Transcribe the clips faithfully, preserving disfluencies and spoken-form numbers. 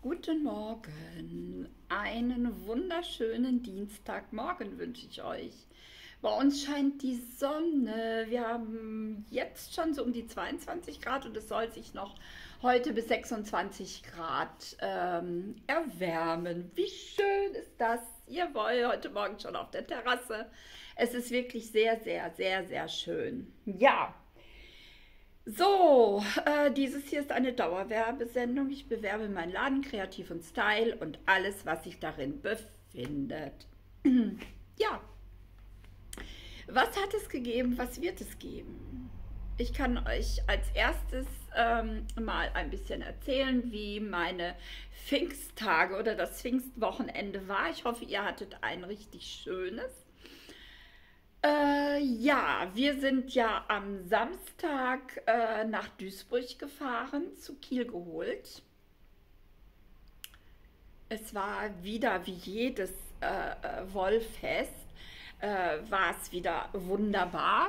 Guten Morgen, einen wunderschönen Dienstagmorgen wünsche ich euch. Bei uns scheint die Sonne. Wir haben jetzt schon so um die zweiundzwanzig Grad und es soll sich noch heute bis sechsundzwanzig Grad ähm, erwärmen. Wie schön ist das? Jawohl, heute Morgen schon auf der Terrasse. Es ist wirklich sehr, sehr, sehr, sehr schön. Ja. So, äh, dieses hier ist eine Dauerwerbesendung. Ich bewerbe meinen Laden Kreativ und Style und alles, was sich darin befindet. Ja, was hat es gegeben? Was wird es geben? Ich kann euch als erstes ähm, mal ein bisschen erzählen, wie meine Pfingsttage oder das Pfingstwochenende war. Ich hoffe, ihr hattet ein richtig schönes. Äh, ja, wir sind ja am Samstag äh, nach Duisburg gefahren, zu Kiel geholt. Es war wieder wie jedes äh, äh, Wollfest, äh, war es wieder wunderbar.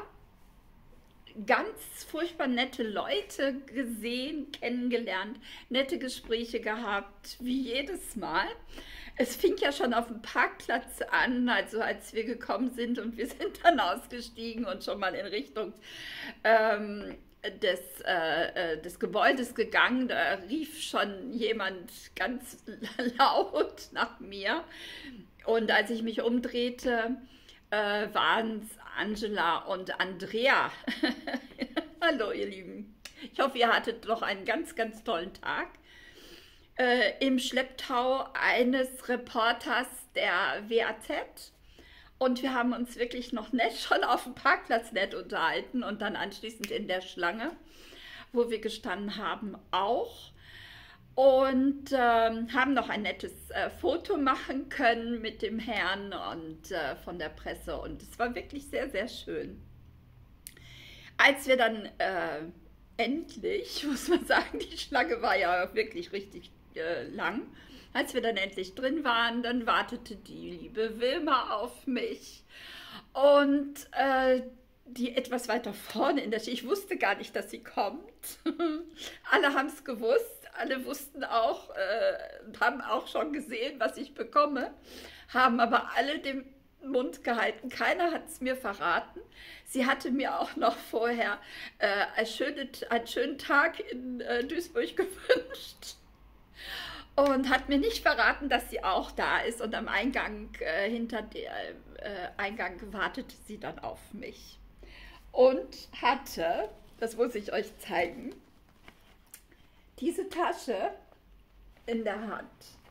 Ganz furchtbar nette Leute gesehen, kennengelernt, nette Gespräche gehabt, wie jedes Mal. Es fing ja schon auf dem Parkplatz an, also als wir gekommen sind und wir sind dann ausgestiegen und schon mal in Richtung ähm, des, äh, äh, des Gebäudes gegangen. Da rief schon jemand ganz laut nach mir. Und als ich mich umdrehte, äh, waren es Angela und Andrea. Hallo ihr Lieben. Ich hoffe, ihr hattet noch einen ganz, ganz tollen Tag. Äh, im Schlepptau eines Reporters der W A Z. Und wir haben uns wirklich noch nett schon auf dem Parkplatz nett unterhalten und dann anschließend in der Schlange, wo wir gestanden haben, auch. Und ähm, haben noch ein nettes äh, Foto machen können mit dem Herrn und äh, von der Presse. Und es war wirklich sehr, sehr schön. Als wir dann äh, endlich, muss man sagen, die Schlange war ja wirklich richtig äh, lang. Als wir dann endlich drin waren, dann wartete die liebe Wilma auf mich. Und äh, die etwas weiter vorne in der Schicht, ich wusste gar nicht, dass sie kommt. Alle haben es gewusst. Alle wussten auch, äh, haben auch schon gesehen, was ich bekomme, haben aber alle den Mund gehalten. Keiner hat es mir verraten. Sie hatte mir auch noch vorher äh, einen, schönen, einen schönen Tag in äh, Duisburg gewünscht und hat mir nicht verraten, dass sie auch da ist. Und am Eingang, äh, hinter dem äh, Eingang wartete sie dann auf mich und hatte, das muss ich euch zeigen, diese Tasche in der Hand.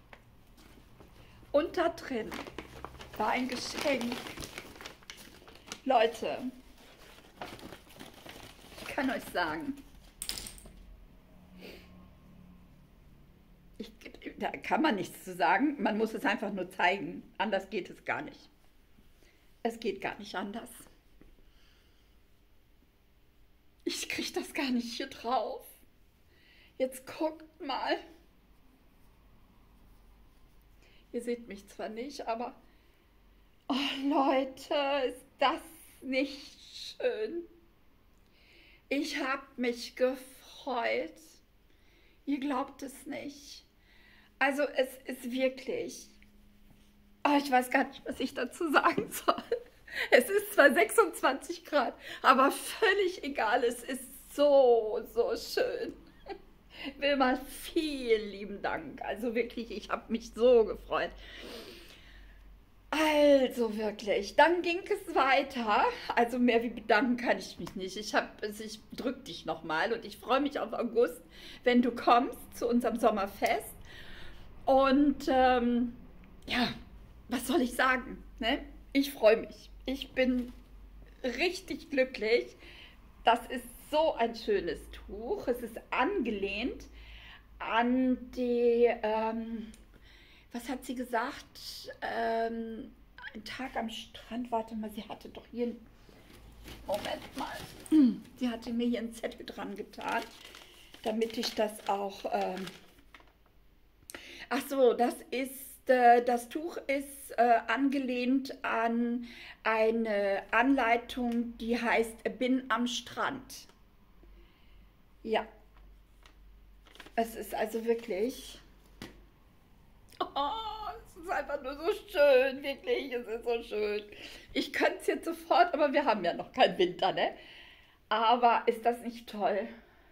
Und da drin war ein Geschenk. Leute, ich kann euch sagen, ich, da kann man nichts zu sagen, man muss es einfach nur zeigen. Anders geht es gar nicht. Es geht gar nicht anders. Ich kriege das gar nicht hier drauf. Jetzt guckt mal. Ihr seht mich zwar nicht, aber oh Leute, ist das nicht schön? Ich habe mich gefreut. Ihr glaubt es nicht. Also es ist wirklich, oh, ich weiß gar nicht, was ich dazu sagen soll. Es ist zwar sechsundzwanzig Grad, aber völlig egal. Es ist so, so schön. Wilma, vielen lieben Dank. Also wirklich, ich habe mich so gefreut. Also wirklich, dann ging es weiter. Also mehr wie bedanken kann ich mich nicht. Ich, hab, ich drücke dich nochmal und ich freue mich auf August, wenn du kommst zu unserem Sommerfest. Und ähm, ja, was soll ich sagen? Ne? Ich freue mich. Ich bin richtig glücklich. Das ist so ein schönes Tuch. Es ist angelehnt an die, ähm, was hat sie gesagt? Ähm, ein Tag am Strand. Warte mal, sie hatte doch hier, Moment mal, sie hatte mir hier einen Zettel dran getan, damit ich das auch, ähm, ach so, das ist, äh, das Tuch ist äh, angelehnt an eine Anleitung, die heißt Bin am Strand. Ja, es ist also wirklich ist einfach nur so schön, wirklich, es ist so schön. Ich könnte es jetzt sofort, aber wir haben ja noch keinen Winter, ne? Aber ist das nicht toll?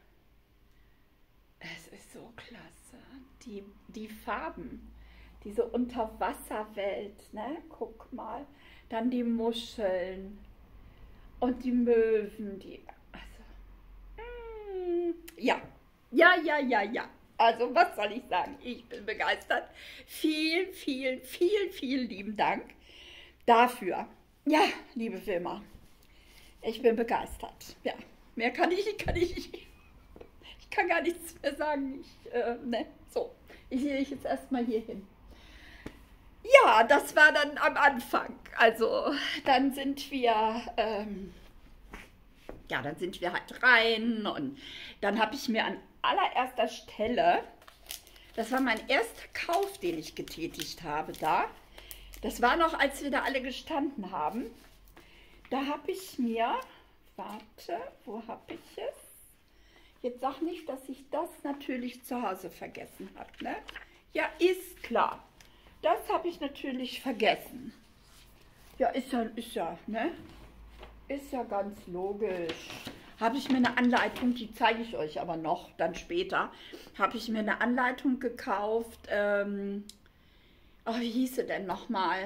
Es ist so klasse. Die, die Farben, diese Unterwasserwelt, ne? Guck mal. Dann die Muscheln und die Möwen, die. Also, mm, ja, ja, ja, ja, ja. Also, was soll ich sagen? Ich bin begeistert. Vielen, vielen, vielen, vielen lieben Dank dafür. Ja, liebe Wilma, ich bin begeistert. Ja, mehr kann ich, kann ich, ich kann gar nichts mehr sagen. Ich, äh, ne, so, ich sehe ich jetzt erstmal hier hin. Ja, das war dann am Anfang. Also, dann sind wir, ähm, ja, dann sind wir halt rein und dann habe ich mir an allererster Stelle, das war mein erster Kauf, den ich getätigt habe da. Das war noch, als wir da alle gestanden haben. Da habe ich mir, warte, wo habe ich es? Jetzt sag nicht, dass ich das natürlich zu Hause vergessen habe, ne? Ja, ist klar. Das habe ich natürlich vergessen. Ja, ist ja, ist ja, ne? Ist ja ganz logisch. Habe ich mir eine Anleitung, die zeige ich euch aber noch, dann später, habe ich mir eine Anleitung gekauft. Ähm, oh, wie hieß sie denn nochmal?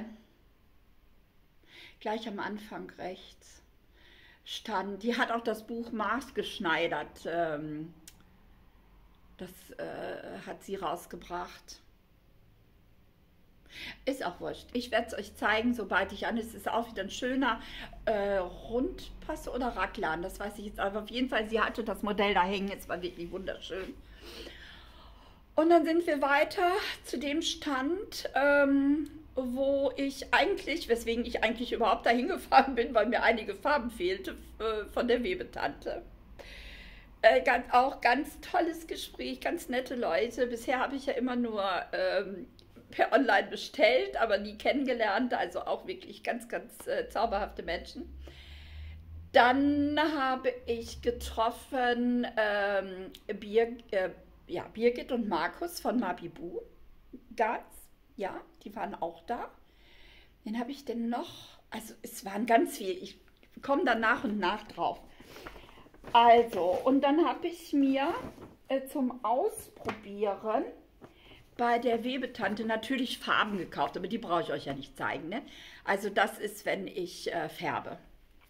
Gleich am Anfang rechts stand, die hat auch das Buch maßgeschneidert. Ähm, das äh, hat sie rausgebracht. Ist auch wurscht. Ich werde es euch zeigen, sobald ich an. Es ist auch wieder ein schöner äh, Rundpass oder Raglan. Das weiß ich jetzt aber auf jeden Fall. Sie hatte das Modell da hängen. Es war wirklich wunderschön. Und dann sind wir weiter zu dem Stand, ähm, wo ich eigentlich, weswegen ich eigentlich überhaupt dahin gefahren bin, weil mir einige Farben fehlte äh, von der Webetante. Äh, ganz, auch ganz tolles Gespräch, ganz nette Leute. Bisher habe ich ja immer nur ähm, per Online bestellt, aber nie kennengelernt, also auch wirklich ganz, ganz äh, zauberhafte Menschen. Dann habe ich getroffen ähm, Bir äh, ja, Birgit und Markus von Mabibu, ganz, ja, die waren auch da. Wen habe ich denn noch? Also es waren ganz viele, ich komme dann nach und nach drauf. Also, und dann habe ich mir äh, zum Ausprobieren bei der Webetante natürlich Farben gekauft, aber die brauche ich euch ja nicht zeigen, ne? Also das ist, wenn ich äh, färbe.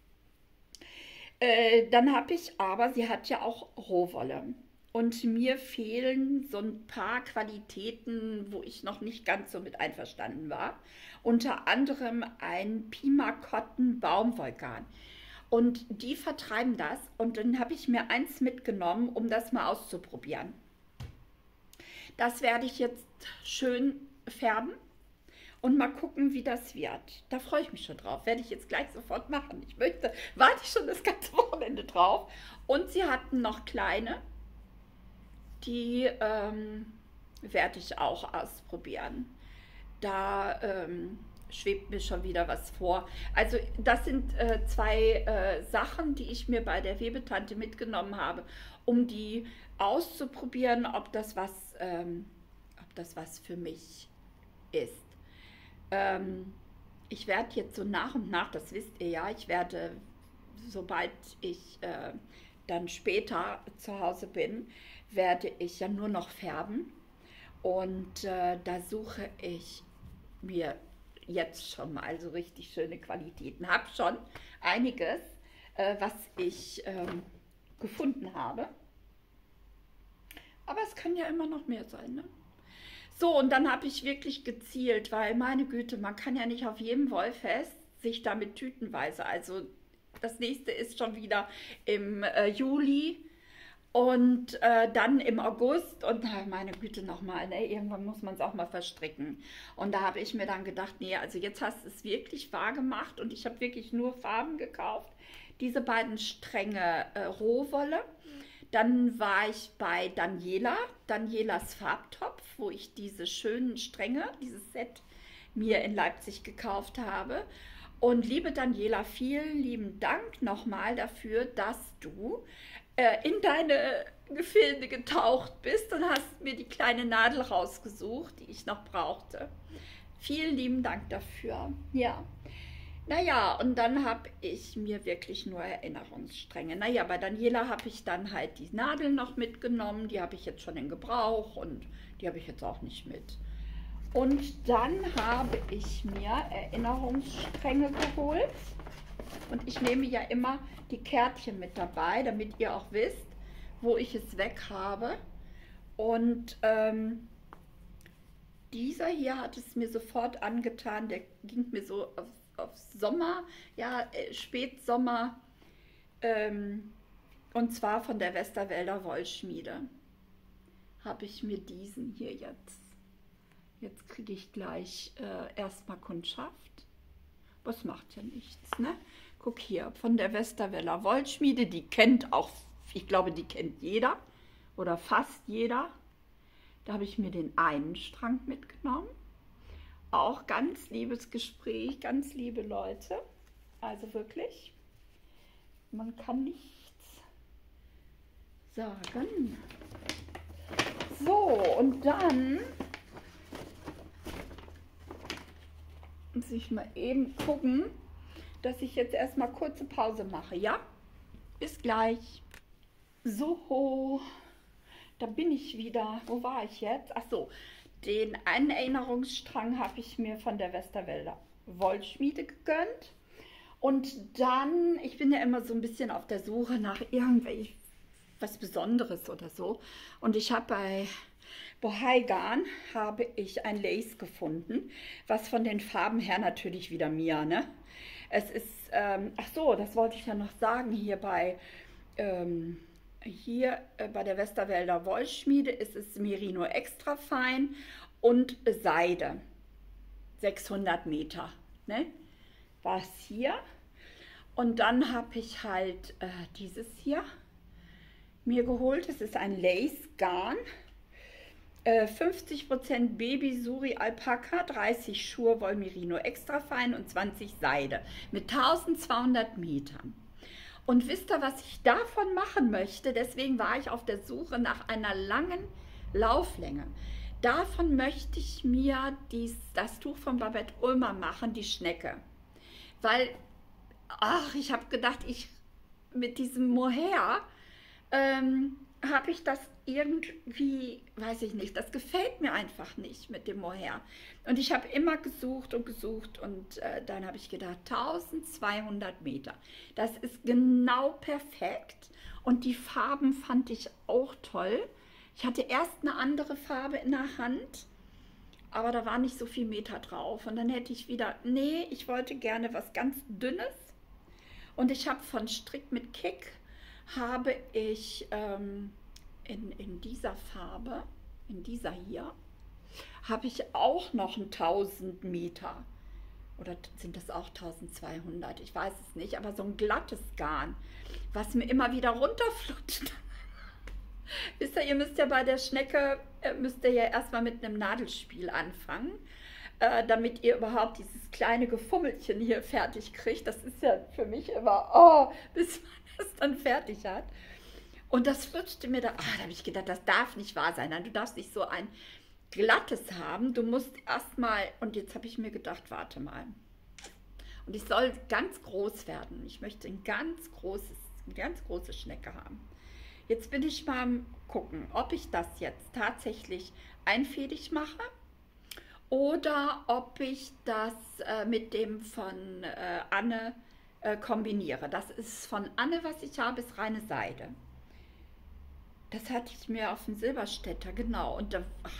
Äh, dann habe ich aber, sie hat ja auch Rohwolle. Und mir fehlen so ein paar Qualitäten, wo ich noch nicht ganz so mit einverstanden war. Unter anderem ein Pima Cotton Baumwollgarn. Und die vertreiben das. Und dann habe ich mir eins mitgenommen, um das mal auszuprobieren. Das werde ich jetzt schön färben und mal gucken, wie das wird. Da freue ich mich schon drauf. Werde ich jetzt gleich sofort machen. Ich möchte, warte ich schon das ganze Wochenende drauf. Und sie hatten noch kleine, die ähm, werde ich auch ausprobieren. Da ähm, schwebt mir schon wieder was vor. Also das sind äh, zwei äh, Sachen, die ich mir bei der Webetante mitgenommen habe, um die auszuprobieren, ob das was, ähm, ob das was für mich ist. Ähm, ich werde jetzt so nach und nach, das wisst ihr ja, ich werde, sobald ich äh, dann später zu Hause bin, werde ich ja nur noch färben. Und äh, da suche ich mir jetzt schon mal so richtig schöne Qualitäten. Habe schon einiges, äh, was ich ähm, gefunden habe. Aber es kann ja immer noch mehr sein, ne? So, und dann habe ich wirklich gezielt, weil meine Güte, man kann ja nicht auf jedem Wollfest sich damit tütenweise, also das nächste ist schon wieder im äh, Juli und äh, dann im August und äh, meine Güte nochmal, ne, irgendwann muss man es auch mal verstricken. Und da habe ich mir dann gedacht, nee, also jetzt hast du es wirklich wahr gemacht und ich habe wirklich nur Farben gekauft, diese beiden Stränge äh, Rohwolle. Dann war ich bei Daniela, Danielas Farbtopf, wo ich diese schönen Stränge, dieses Set mir in Leipzig gekauft habe. Und liebe Daniela, vielen lieben Dank nochmal dafür, dass du äh, in deine Gefilde getaucht bist und hast mir die kleine Nadel rausgesucht, die ich noch brauchte. Vielen lieben Dank dafür. Ja. Naja, und dann habe ich mir wirklich nur Erinnerungsstränge. Naja, bei Daniela habe ich dann halt die Nadeln noch mitgenommen. Die habe ich jetzt schon in Gebrauch und die habe ich jetzt auch nicht mit. Und dann habe ich mir Erinnerungsstränge geholt. Und ich nehme ja immer die Kärtchen mit dabei, damit ihr auch wisst, wo ich es weg habe. Und ähm, dieser hier hat es mir sofort angetan. Der ging mir so auf, auf Sommer, ja, äh, Spätsommer. Ähm, und zwar von der Westerwälder Wollschmiede. Habe ich mir diesen hier jetzt. Jetzt kriege ich gleich äh, erstmal Kundschaft. Was macht ja nichts, ne? Guck hier, von der Westerwälder Wollschmiede, die kennt auch, ich glaube, die kennt jeder oder fast jeder. Da habe ich mir den einen Strang mitgenommen. Auch ganz liebes Gespräch, ganz liebe Leute. Also wirklich, man kann nichts sagen. So, und dann muss ich mal eben gucken, dass ich jetzt erstmal kurze Pause mache, ja? Bis gleich. So, da bin ich wieder. Wo war ich jetzt? Ach so, den einen Erinnerungsstrang habe ich mir von der Westerwälder Wollschmiede gegönnt. Und dann, ich bin ja immer so ein bisschen auf der Suche nach irgendwelch was Besonderes oder so. Und ich habe bei Bohai Garn habe ich ein Lace gefunden, was von den Farben her natürlich wieder mir, ne? Es ist, ähm, ach so, das wollte ich ja noch sagen, hier bei, ähm, hier äh, bei der Westerwälder Wollschmiede ist es Merino extra fein und Seide, sechshundert Meter, ne? War es hier. Und dann habe ich halt äh, dieses hier mir geholt, es ist ein Lace Garn. fünfzig Prozent Baby Suri Alpaka, dreißig Schur Woll Merino extra fein und zwanzig Seide mit tausendzweihundert Metern. Und wisst ihr, was ich davon machen möchte? Deswegen war ich auf der Suche nach einer langen Lauflänge. Davon möchte ich mir dies, das Tuch von Babette Ulmer machen, die Schnecke. Weil, ach, ich habe gedacht, ich mit diesem Mohair ähm, habe ich das irgendwie, weiß ich nicht, das gefällt mir einfach nicht mit dem Mohair. Und ich habe immer gesucht und gesucht und äh, dann habe ich gedacht, tausendzweihundert Meter. Das ist genau perfekt und die Farben fand ich auch toll. Ich hatte erst eine andere Farbe in der Hand, aber da war nicht so viel Meter drauf. Und dann hätte ich wieder, nee, ich wollte gerne was ganz Dünnes. Und ich habe von Strick mit Kick, habe ich ähm, in, in dieser Farbe, in dieser hier, habe ich auch noch ein tausend Meter. Oder sind das auch tausendzweihundert? Ich weiß es nicht, aber so ein glattes Garn, was mir immer wieder runterflutscht. Wisst ihr, ihr müsst ja bei der Schnecke, äh, müsst ihr ja erstmal mit einem Nadelspiel anfangen, äh, damit ihr überhaupt dieses kleine Gefummelchen hier fertig kriegt. Das ist ja für mich immer, oh, bis man das dann fertig hat. Und das flutschte mir da, ah, da habe ich gedacht, das darf nicht wahr sein. Nein, du darfst nicht so ein glattes haben. Du musst erstmal, und jetzt habe ich mir gedacht, warte mal. Und ich soll ganz groß werden. Ich möchte ein ganz großes, eine ganz große Schnecke haben. Jetzt bin ich mal am gucken, ob ich das jetzt tatsächlich einfädig mache oder ob ich das äh, mit dem von äh, Anne äh, kombiniere. Das ist von Anne, was ich habe, ist reine Seide. Das hatte ich mir auf dem Silberstädter, genau. Und da, ach,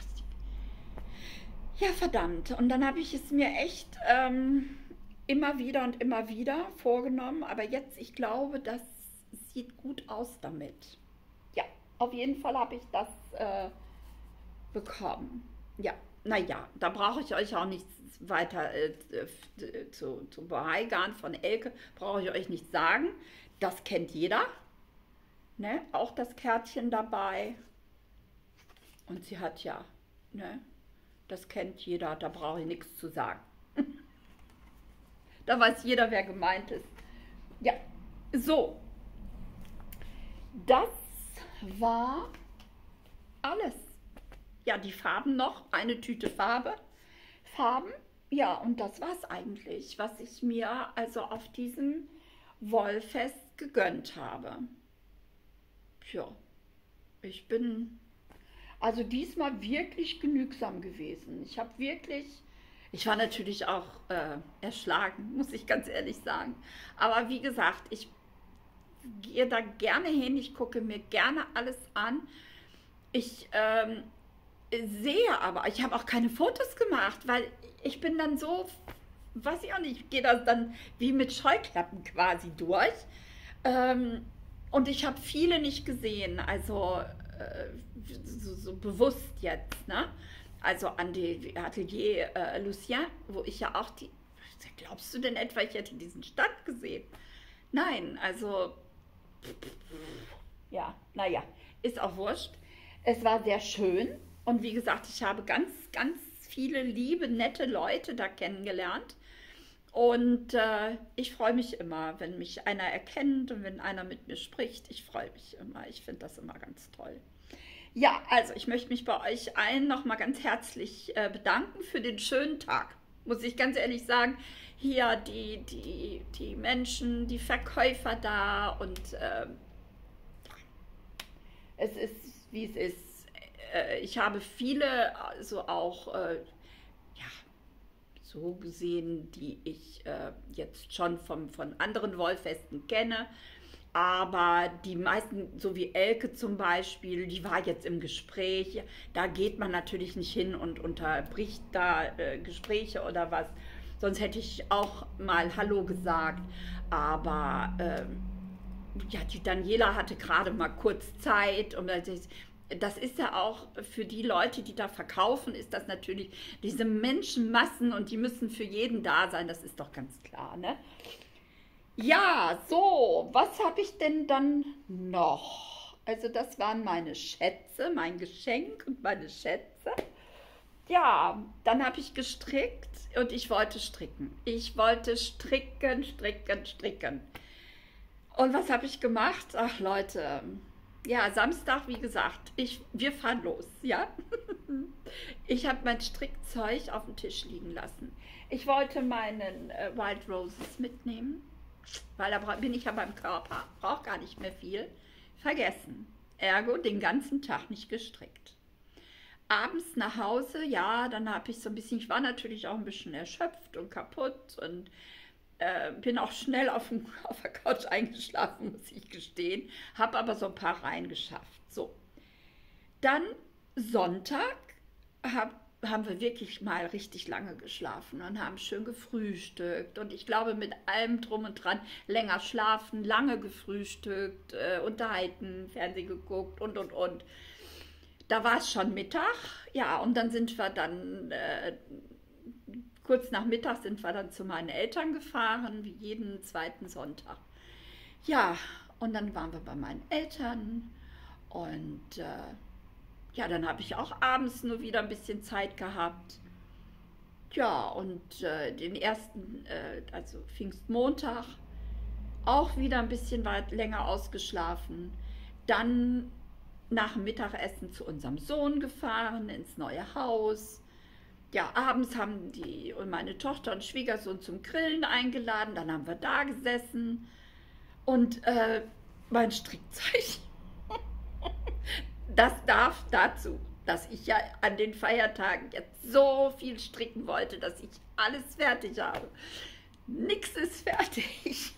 ja, verdammt. Und dann habe ich es mir echt ähm, immer wieder und immer wieder vorgenommen. Aber jetzt, ich glaube, das sieht gut aus damit. Ja, auf jeden Fall habe ich das äh, bekommen. Ja, naja, da brauche ich euch auch nichts weiter äh, zu, zu Bohai Garn von Elke, brauche ich euch nicht sagen. Das kennt jeder. Ne? Auch das Kärtchen dabei. Und sie hat ja, ne? Das kennt jeder, da brauche ich nichts zu sagen. Da weiß jeder, wer gemeint ist. Ja, so. Das war alles. Ja, die Farben noch, eine Tüte Farbe. Farben. Ja, und das war's eigentlich, was ich mir also auf diesem Wollfest gegönnt habe. Tja, ich bin also diesmal wirklich genügsam gewesen. Ich habe wirklich, ich war natürlich auch äh, erschlagen, muss ich ganz ehrlich sagen. Aber wie gesagt, ich gehe da gerne hin, ich gucke mir gerne alles an. Ich ähm, sehe aber, ich habe auch keine Fotos gemacht, weil ich bin dann so, weiß ich auch nicht, ich gehe das dann wie mit Scheuklappen quasi durch. Ähm, und ich habe viele nicht gesehen, also äh, so, so bewusst jetzt, ne? Also an die Atelier äh, Lucien, wo ich ja auch die. Glaubst du denn etwa, ich hätte diesen Stand gesehen? Nein, also ja, naja, ist auch wurscht. Es war sehr schön und wie gesagt, ich habe ganz, ganz viele liebe, nette Leute da kennengelernt. Und äh, ich freue mich immer, wenn mich einer erkennt und wenn einer mit mir spricht. Ich freue mich immer. Ich finde das immer ganz toll. Ja, also ich möchte mich bei euch allen nochmal ganz herzlich äh, bedanken für den schönen Tag. Muss ich ganz ehrlich sagen, hier die, die, die Menschen, die Verkäufer da und äh, es ist, wie es ist. Äh, ich habe viele, also auch äh, ja, so gesehen, die ich äh, jetzt schon vom, von anderen Wollfesten kenne. Aber die meisten, so wie Elke zum Beispiel, die war jetzt im Gespräch. Da geht man natürlich nicht hin und unterbricht da äh, Gespräche oder was. Sonst hätte ich auch mal Hallo gesagt. Aber ähm, ja, die Daniela hatte gerade mal kurz Zeit. Und das ist, das ist ja auch für die Leute, die da verkaufen, ist das natürlich diese Menschenmassen und die müssen für jeden da sein. Das ist doch ganz klar, ne? Ja, so, was habe ich denn dann noch? Also das waren meine Schätze, mein Geschenk und meine Schätze. Ja, dann habe ich gestrickt und ich wollte stricken. Ich wollte stricken, stricken, stricken. Und was habe ich gemacht? Ach Leute, ja, Samstag, wie gesagt, ich, wir fahren los, ja? Ich habe mein Strickzeug auf dem Tisch liegen lassen. Ich wollte meinen äh, Wild Roses mitnehmen, weil da bin ich ja beim Körper, brauche gar nicht mehr viel. Vergessen. Ergo den ganzen Tag nicht gestrickt. Abends nach Hause, ja, dann habe ich so ein bisschen, ich war natürlich auch ein bisschen erschöpft und kaputt und äh, bin auch schnell auf, dem, auf der Couch eingeschlafen, muss ich gestehen. Habe aber so ein paar reingeschafft. So. Dann Sonntag hab, haben wir wirklich mal richtig lange geschlafen und haben schön gefrühstückt. Und ich glaube, mit allem drum und dran, länger schlafen, lange gefrühstückt, äh, unterhalten, Fernsehen geguckt und, und, und. Da war es schon Mittag, ja, und dann sind wir dann, äh, kurz nach Mittag sind wir dann zu meinen Eltern gefahren, wie jeden zweiten Sonntag. Ja, und dann waren wir bei meinen Eltern und äh, ja, dann habe ich auch abends nur wieder ein bisschen Zeit gehabt. Ja, und äh, den ersten, äh, also Pfingstmontag, auch wieder ein bisschen weit länger ausgeschlafen. Dann nach dem Mittagessen zu unserem Sohn gefahren, ins neue Haus. Ja, abends haben die und meine Tochter und Schwiegersohn zum Grillen eingeladen. Dann haben wir da gesessen und äh, mein Strickzeug. Das darf dazu, dass ich ja an den Feiertagen jetzt so viel stricken wollte, dass ich alles fertig habe. Nix ist fertig.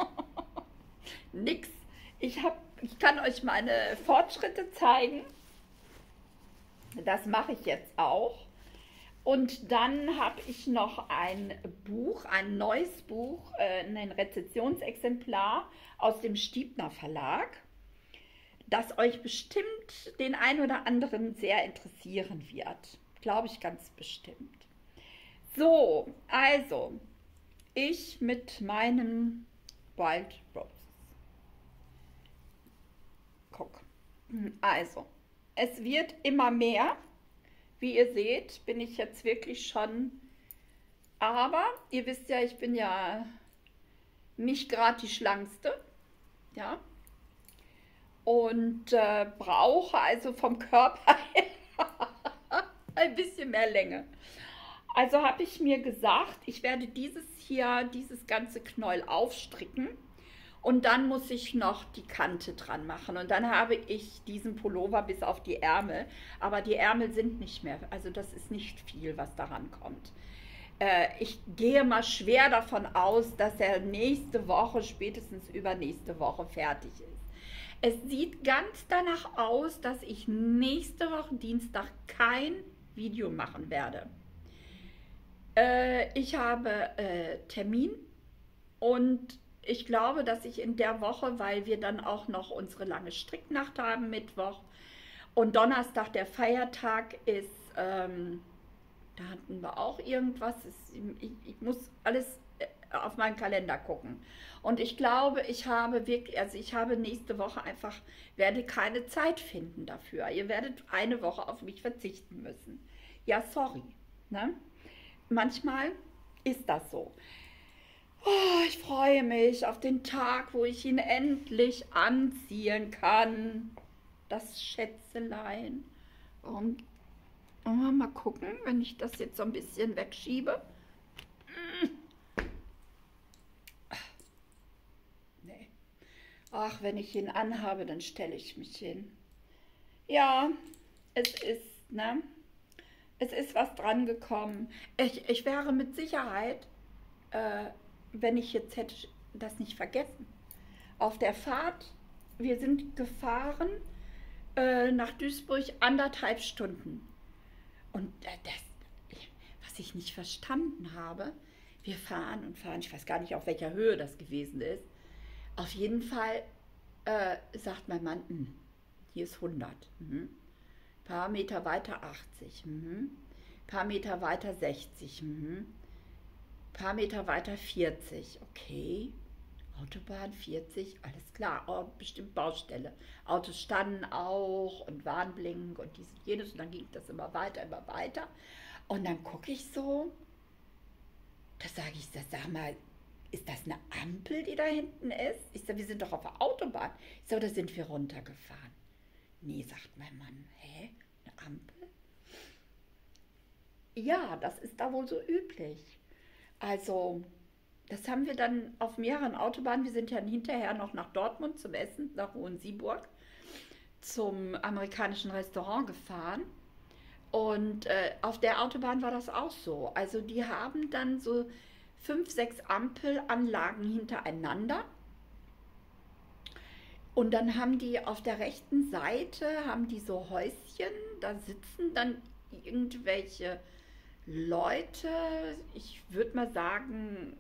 Nix. Ich hab, ich kann euch meine Fortschritte zeigen. Das mache ich jetzt auch. Und dann habe ich noch ein Buch, ein neues Buch, äh, ein Rezensionsexemplar aus dem Stiebner Verlag, das euch bestimmt den ein oder anderen sehr interessieren wird. Glaube ich ganz bestimmt. So, also, ich mit meinen Wild Roses. Guck. Also, es wird immer mehr. Wie ihr seht, bin ich jetzt wirklich schon, aber ihr wisst ja, ich bin ja nicht gerade die Schlankste, ja, und äh, brauche also vom Körper her ein bisschen mehr Länge. Also habe ich mir gesagt, ich werde dieses hier, dieses ganze Knäuel aufstricken und dann muss ich noch die Kante dran machen. Und dann habe ich diesen Pullover bis auf die Ärmel, aber die Ärmel sind nicht mehr, also das ist nicht viel, was daran kommt. Äh, ich gehe mal schwer davon aus, dass er nächste Woche, spätestens übernächste Woche fertig ist. Es sieht ganz danach aus, dass ich nächste Woche Dienstag kein Video machen werde. Äh, ich habe äh, Termin und ich glaube, dass ich in der Woche, weil wir dann auch noch unsere lange Stricknacht haben, Mittwoch und Donnerstag der Feiertag ist, ähm, da hatten wir auch irgendwas. Es- Ich, ich muss alles äh, auf meinen Kalender gucken. Und ich glaube, ich habe wirklich, also ich habe nächste Woche einfach, werde keine Zeit finden dafür. Ihr werdet eine Woche auf mich verzichten müssen. Ja, sorry. Ne? Manchmal ist das so. Oh, ich freue mich auf den Tag, wo ich ihn endlich anziehen kann. Das Schätzelein. Und oh, mal gucken, wenn ich das jetzt so ein bisschen wegschiebe. Nee. Ach, wenn ich ihn anhabe, dann stelle ich mich hin. Ja, es ist, ne? Es ist was dran gekommen. Ich, ich wäre mit Sicherheit, äh, wenn ich jetzt hätte das nicht vergessen. Auf der Fahrt, wir sind gefahren äh, nach Duisburg anderthalb Stunden. Und äh, das, was ich nicht verstanden habe, wir fahren und fahren, ich weiß gar nicht, auf welcher Höhe das gewesen ist. Auf jeden Fall äh, sagt mein Mann, "Hm, hier ist hundert. Mhm. Paar Meter weiter achtzig. Mhm. Paar Meter weiter sechzig. Mhm. Paar Meter weiter vierzig. Okay. Autobahn vierzig, alles klar, oh, bestimmt Baustelle. Autos standen auch und Warnblink und dies und jenes und dann ging das immer weiter, immer weiter. Und dann gucke ich so, da sage ich, das, sag mal, ist das eine Ampel, die da hinten ist? Ich sage, wir sind doch auf der Autobahn. Ich sage, da sind wir runtergefahren. Nee, sagt mein Mann, hä, eine Ampel? Ja, das ist da wohl so üblich. Also, das haben wir dann auf mehreren Autobahnen. Wir sind ja hinterher noch nach Dortmund zum Essen, nach Hohensieburg, zum amerikanischen Restaurant gefahren. Und äh, auf der Autobahn war das auch so. Also die haben dann so fünf, sechs Ampelanlagen hintereinander. Und dann haben die auf der rechten Seite, haben die so Häuschen, da sitzen dann irgendwelche Leute, ich würde mal sagen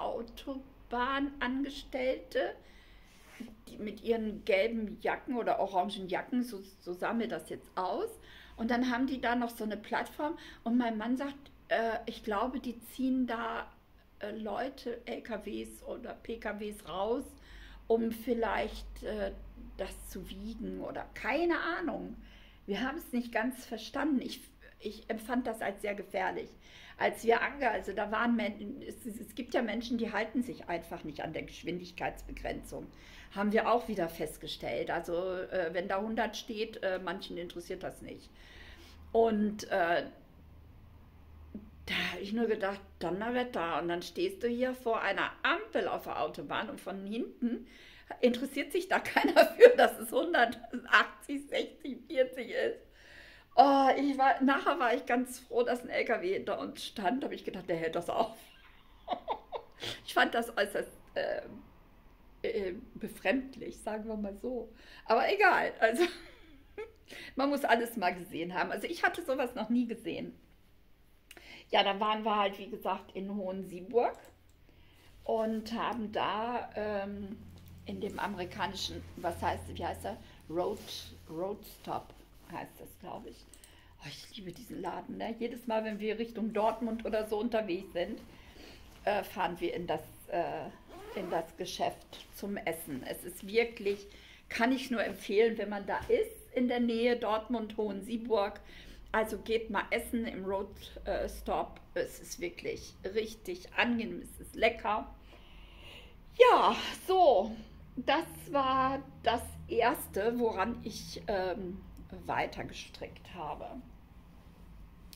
Autobahnangestellte, die mit ihren gelben Jacken oder orangen Jacken, so, so sah mir das jetzt aus. Und dann haben die da noch so eine Plattform und mein Mann sagt, äh, ich glaube, die ziehen da äh, Leute, L K Ws oder P K Ws raus, um vielleicht äh, das zu wiegen oder keine Ahnung. Wir haben es nicht ganz verstanden. Ich, ich empfand das als sehr gefährlich. Als wir ange, also da waren Men es, es gibt ja Menschen, die halten sich einfach nicht an der Geschwindigkeitsbegrenzung. Haben wir auch wieder festgestellt. Also äh, wenn da hundert steht, äh, manchen interessiert das nicht. Und äh, da habe ich nur gedacht, Donnerwetter. Und dann stehst du hier vor einer Ampel auf der Autobahn und von hinten interessiert sich da keiner für, dass es hundertachtzig, sechzig, vierzig ist. Oh, ich war, nachher war ich ganz froh, dass ein L K W hinter uns stand. Da habe ich gedacht, der hält das auf. Ich fand das äußerst äh, äh, befremdlich, sagen wir mal so. Aber egal, also man muss alles mal gesehen haben. Also ich hatte sowas noch nie gesehen. Ja, dann waren wir halt, wie gesagt, in Hohensieburg und haben da ähm, in dem amerikanischen, was heißt, wie heißt er? Road, Roadstop heißt das, glaube ich. Oh, ich liebe diesen Laden, ne? Jedes Mal, wenn wir Richtung Dortmund oder so unterwegs sind, äh, fahren wir in das, äh, in das Geschäft zum Essen. Es ist wirklich, kann ich nur empfehlen, wenn man da ist, in der Nähe Dortmund, Hohensieburg. Also geht mal essen im Roadstop. Es ist wirklich richtig angenehm, es ist lecker. Ja, so, das war das Erste, woran ich ähm, weiter gestrickt habe.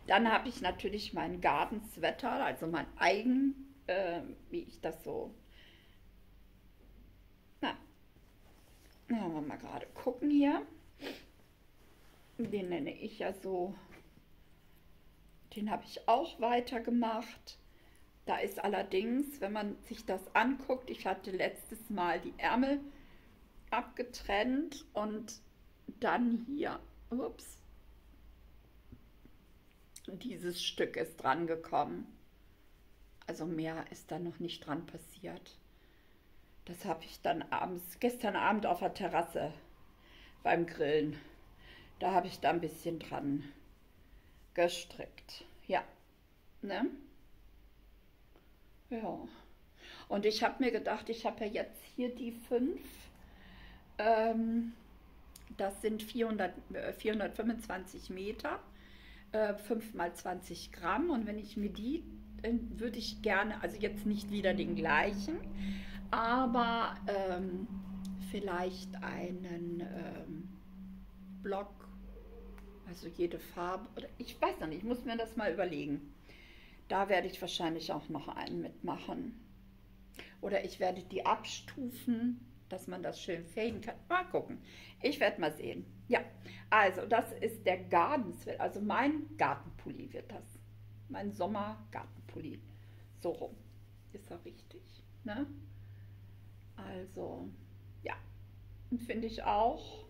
Dann habe ich natürlich mein Gartensweater, also mein eigen, äh, wie ich das so, na, na, wollen wir mal gerade gucken hier. Den nenne ich ja so, den habe ich auch weitergemacht. Da ist allerdings, wenn man sich das anguckt, ich hatte letztes Mal die Ärmel abgetrennt und dann hier, ups, dieses Stück ist dran gekommen. Also mehr ist da noch nicht dran passiert. Das habe ich dann abends, gestern Abend auf der Terrasse beim Grillen, da habe ich da ein bisschen dran gestrickt. Ja, ne? Ja. Und ich habe mir gedacht, ich habe ja jetzt hier die fünf. Ähm, das sind vierhundert, äh, vierhundertfünfundzwanzig Meter, äh, fünf mal zwanzig Gramm. Und wenn ich mir die, dann würde ich gerne, also jetzt nicht wieder den gleichen, aber ähm, vielleicht einen ähm, Block, also jede Farbe, oder ich weiß noch nicht, ich muss mir das mal überlegen. Da werde ich wahrscheinlich auch noch einen mitmachen. Oder ich werde die abstufen, dass man das schön faden kann. Mal gucken. Ich werde mal sehen. Ja, also das ist der Gardensweater, also mein Gartenpulli wird das. Mein Sommer-Gartenpulli. So rum. Ist er richtig, ne? Also, ja, finde ich auch.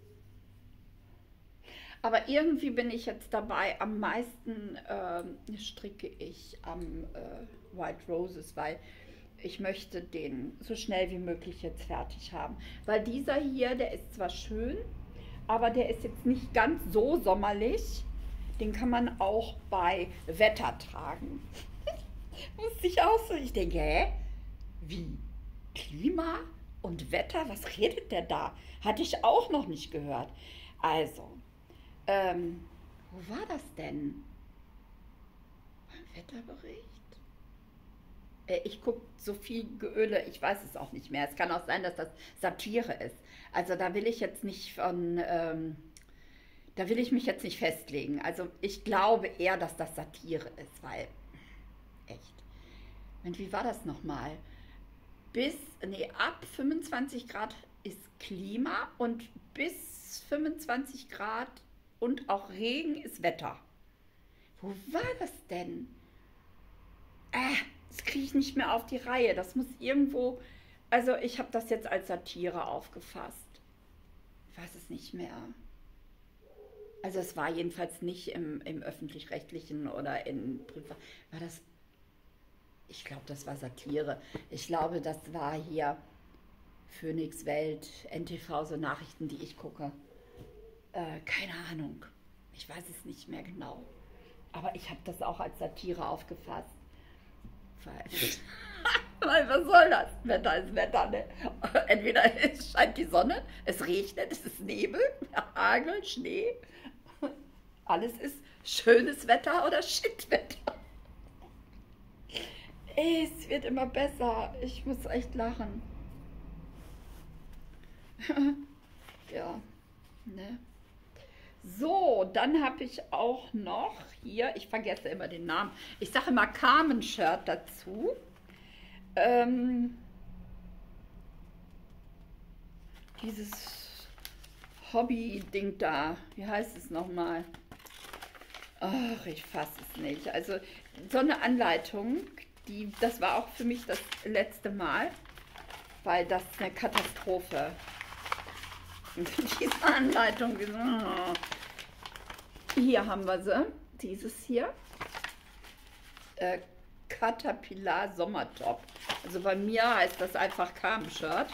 Aber irgendwie bin ich jetzt dabei, am meisten ähm, stricke ich am äh, White Roses, weil ich möchte den so schnell wie möglich jetzt fertig haben. Weil dieser hier, der ist zwar schön, aber der ist jetzt nicht ganz so sommerlich. Den kann man auch bei Wetter tragen. Wusste ich auch so. Ich denke, hä? Wie? Klima und Wetter? Was redet der da? Hatte ich auch noch nicht gehört. Also, ähm, wo war das denn? Beim Wetterbericht? Äh, ich gucke so viel Geöle, ich weiß es auch nicht mehr. Es kann auch sein, dass das Satire ist. Also da will ich jetzt nicht von, ähm, da will ich mich jetzt nicht festlegen. Also ich glaube eher, dass das Satire ist, weil, echt. Und wie war das nochmal? Bis, nee, ab fünfundzwanzig Grad ist Klima und bis fünfundzwanzig Grad und auch Regen ist Wetter. Wo war das denn? Äh, das kriege ich nicht mehr auf die Reihe. Das muss irgendwo, also ich habe das jetzt als Satire aufgefasst. Ich weiß es nicht mehr. Also es war jedenfalls nicht im, im öffentlich-rechtlichen oder in Privat. War das, ich glaube, das war Satire. Ich glaube, das war hier Phoenix Welt, N T V, so Nachrichten, die ich gucke. Äh, keine Ahnung. Ich weiß es nicht mehr genau. Aber ich habe das auch als Satire aufgefasst. Weil, weil was soll das? Wetter ist Wetter, ne? Entweder es scheint die Sonne, es regnet, es ist Nebel, Hagel, Schnee. Alles ist schönes Wetter oder Shitwetter. Es wird immer besser. Ich muss echt lachen. Ja, ne? So, dann habe ich auch noch hier, ich vergesse immer den Namen, ich sage immer Carmen-Shirt dazu. Ähm, dieses Hobby-Ding da, wie heißt es nochmal? Ach, ich fasse es nicht. Also so eine Anleitung, die, das war auch für mich das letzte Mal, weil das eine Katastrophe. Diese Anleitung, oh. Hier haben wir sie, dieses hier, äh, Caterpillar Sommertop. Also bei mir heißt das einfach Carmen-Shirt.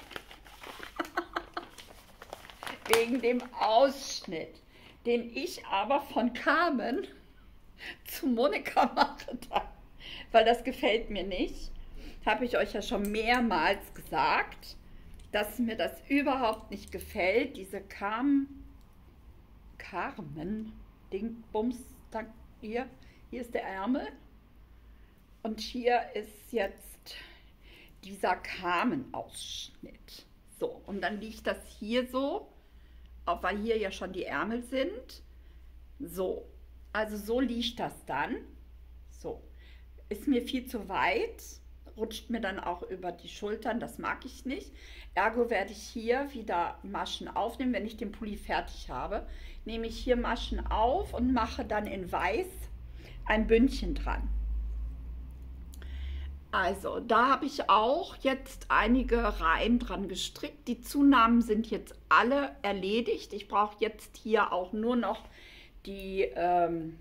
Wegen dem Ausschnitt, den ich aber von Carmen zu Monika mache, da, weil das gefällt mir nicht. Habe ich euch ja schon mehrmals gesagt, dass mir das überhaupt nicht gefällt. Diese Carmen, Carmen, Ding, Bums, hier, hier ist der Ärmel und hier ist jetzt dieser Carmen-Ausschnitt. So, und dann liegt das hier so, auch weil hier ja schon die Ärmel sind. So, Also so liegt das dann. So. Ist mir viel zu weit, rutscht mir dann auch über die Schultern, das mag ich nicht. Ergo werde ich hier wieder Maschen aufnehmen, wenn ich den Pulli fertig habe. Nehme ich hier Maschen auf und mache dann in Weiß ein Bündchen dran. Also, da habe ich auch jetzt einige Reihen dran gestrickt. Die Zunahmen sind jetzt alle erledigt. Ich brauche jetzt hier auch nur noch die, ähm,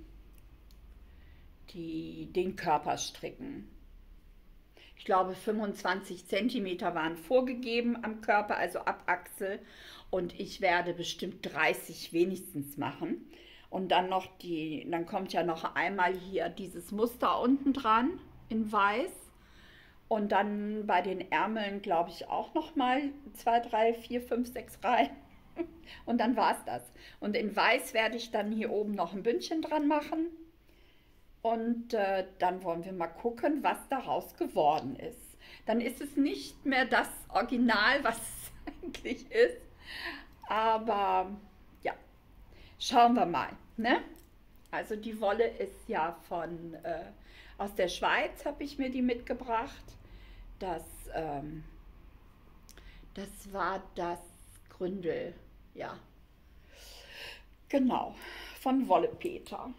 die, den Körper stricken. Ich glaube, fünfundzwanzig Zentimeter waren vorgegeben am Körper, also ab Achsel. Und ich werde bestimmt dreißig wenigstens machen. Und dann noch die, dann kommt ja noch einmal hier dieses Muster unten dran in Weiß. Und dann bei den Ärmeln, glaube ich, auch noch mal zwei, drei, vier, fünf, sechs Reihen. Und dann war es das. Und in Weiß werde ich dann hier oben noch ein Bündchen dran machen. Und äh, dann wollen wir mal gucken, was daraus geworden ist. Dann ist es nicht mehr das Original, was es eigentlich ist. Aber ja, schauen wir mal. Ne? Also die Wolle ist ja von äh, aus der Schweiz, habe ich mir die mitgebracht. Das, ähm, das war das Gründel, ja, genau, von Wolle Peter.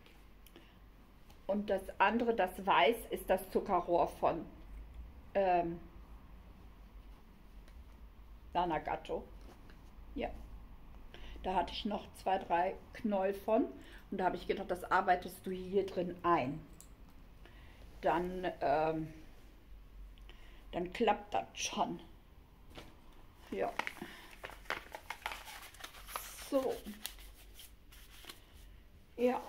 Und das andere, das Weiß, ist das Zuckerrohr von ähm, Lanagatto. Ja, da hatte ich noch zwei, drei Knäuel von und da habe ich gedacht, das arbeitest du hier drin ein. Dann, ähm, dann klappt das schon. Ja. So. Ja.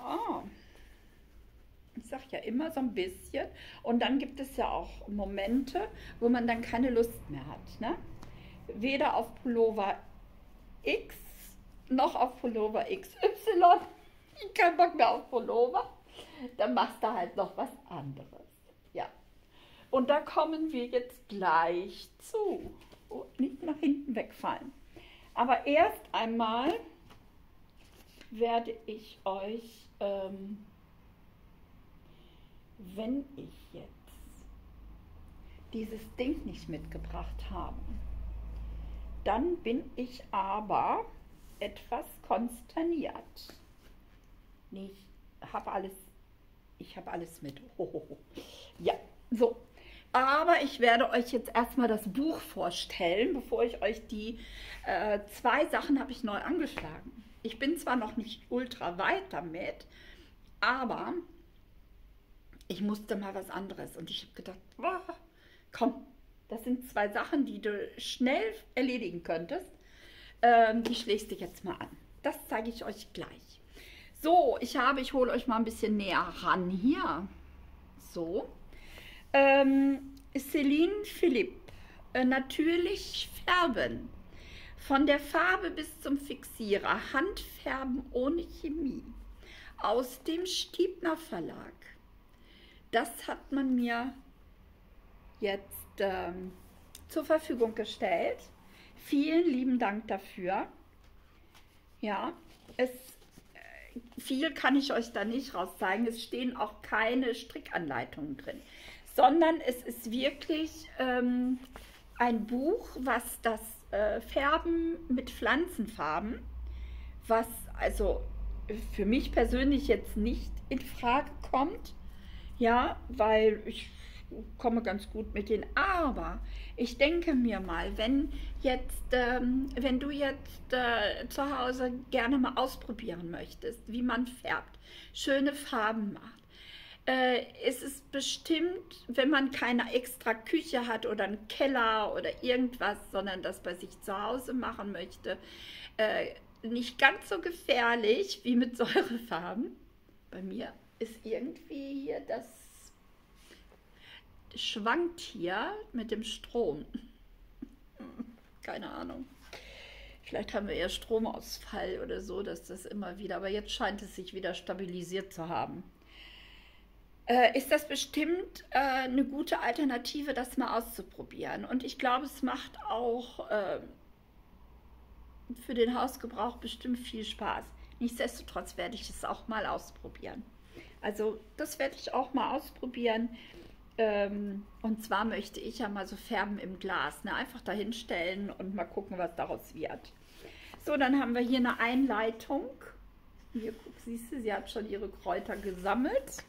Ich sage ja immer so ein bisschen. Und dann gibt es ja auch Momente, wo man dann keine Lust mehr hat. Ne? Weder auf Pullover X noch auf Pullover X Y. Ich keinen Bock mehr auf Pullover. Dann machst du halt noch was anderes. Ja. Und da kommen wir jetzt gleich zu. Oh, nicht nach hinten wegfallen. Aber erst einmal werde ich euch, ähm, wenn ich jetzt dieses Ding nicht mitgebracht habe, dann bin ich aber etwas konsterniert. Nee, ich habe alles, ich habe alles mit. Hohoho. Ja, so. Aber ich werde euch jetzt erstmal das Buch vorstellen, bevor ich euch die äh, zwei Sachen habe ich neu angeschlagen. Ich bin zwar noch nicht ultra weit damit, aber ich musste mal was anderes. Und ich habe gedacht, boah, komm, das sind zwei Sachen, die du schnell erledigen könntest. Ähm, die schlägst du jetzt mal an. Das zeige ich euch gleich. So, ich habe, ich hole euch mal ein bisschen näher ran hier. So. Ähm, Céline Philipp, äh, natürlich färben. Von der Farbe bis zum Fixierer, Handfärben ohne Chemie. Aus dem Stiebner Verlag. Das hat man mir jetzt ähm, zur Verfügung gestellt. Vielen lieben Dank dafür. Ja, es, äh, viel kann ich euch da nicht raus zeigen. Es stehen auch keine Strickanleitungen drin, sondern es ist wirklich ähm, ein Buch, was das äh, Färben mit Pflanzenfarben, was also für mich persönlich jetzt nicht in Frage kommt, ja, weil ich komme ganz gut mit denen, aber ich denke mir mal, wenn jetzt, ähm, wenn du jetzt äh, zu Hause gerne mal ausprobieren möchtest, wie man färbt, schöne Farben macht, äh, ist es bestimmt, wenn man keine extra Küche hat oder einen Keller oder irgendwas, sondern das bei sich zu Hause machen möchte, äh, nicht ganz so gefährlich wie mit Säurefarben. Bei mir ist irgendwie hier das schwankt hier mit dem Strom. Keine Ahnung. Vielleicht haben wir eher Stromausfall oder so, dass das immer wieder, aber jetzt scheint es sich wieder stabilisiert zu haben. Äh, ist das bestimmt äh, eine gute Alternative, das mal auszuprobieren. Und ich glaube, es macht auch äh, für den Hausgebrauch bestimmt viel Spaß. Nichtsdestotrotz werde ich es auch mal ausprobieren. Also das werde ich auch mal ausprobieren. Ähm, und zwar möchte ich ja mal so färben im Glas. Ne? Einfach dahinstellen und mal gucken, was daraus wird. So, dann haben wir hier eine Einleitung. Hier, guck, siehst du, sie hat schon ihre Kräuter gesammelt.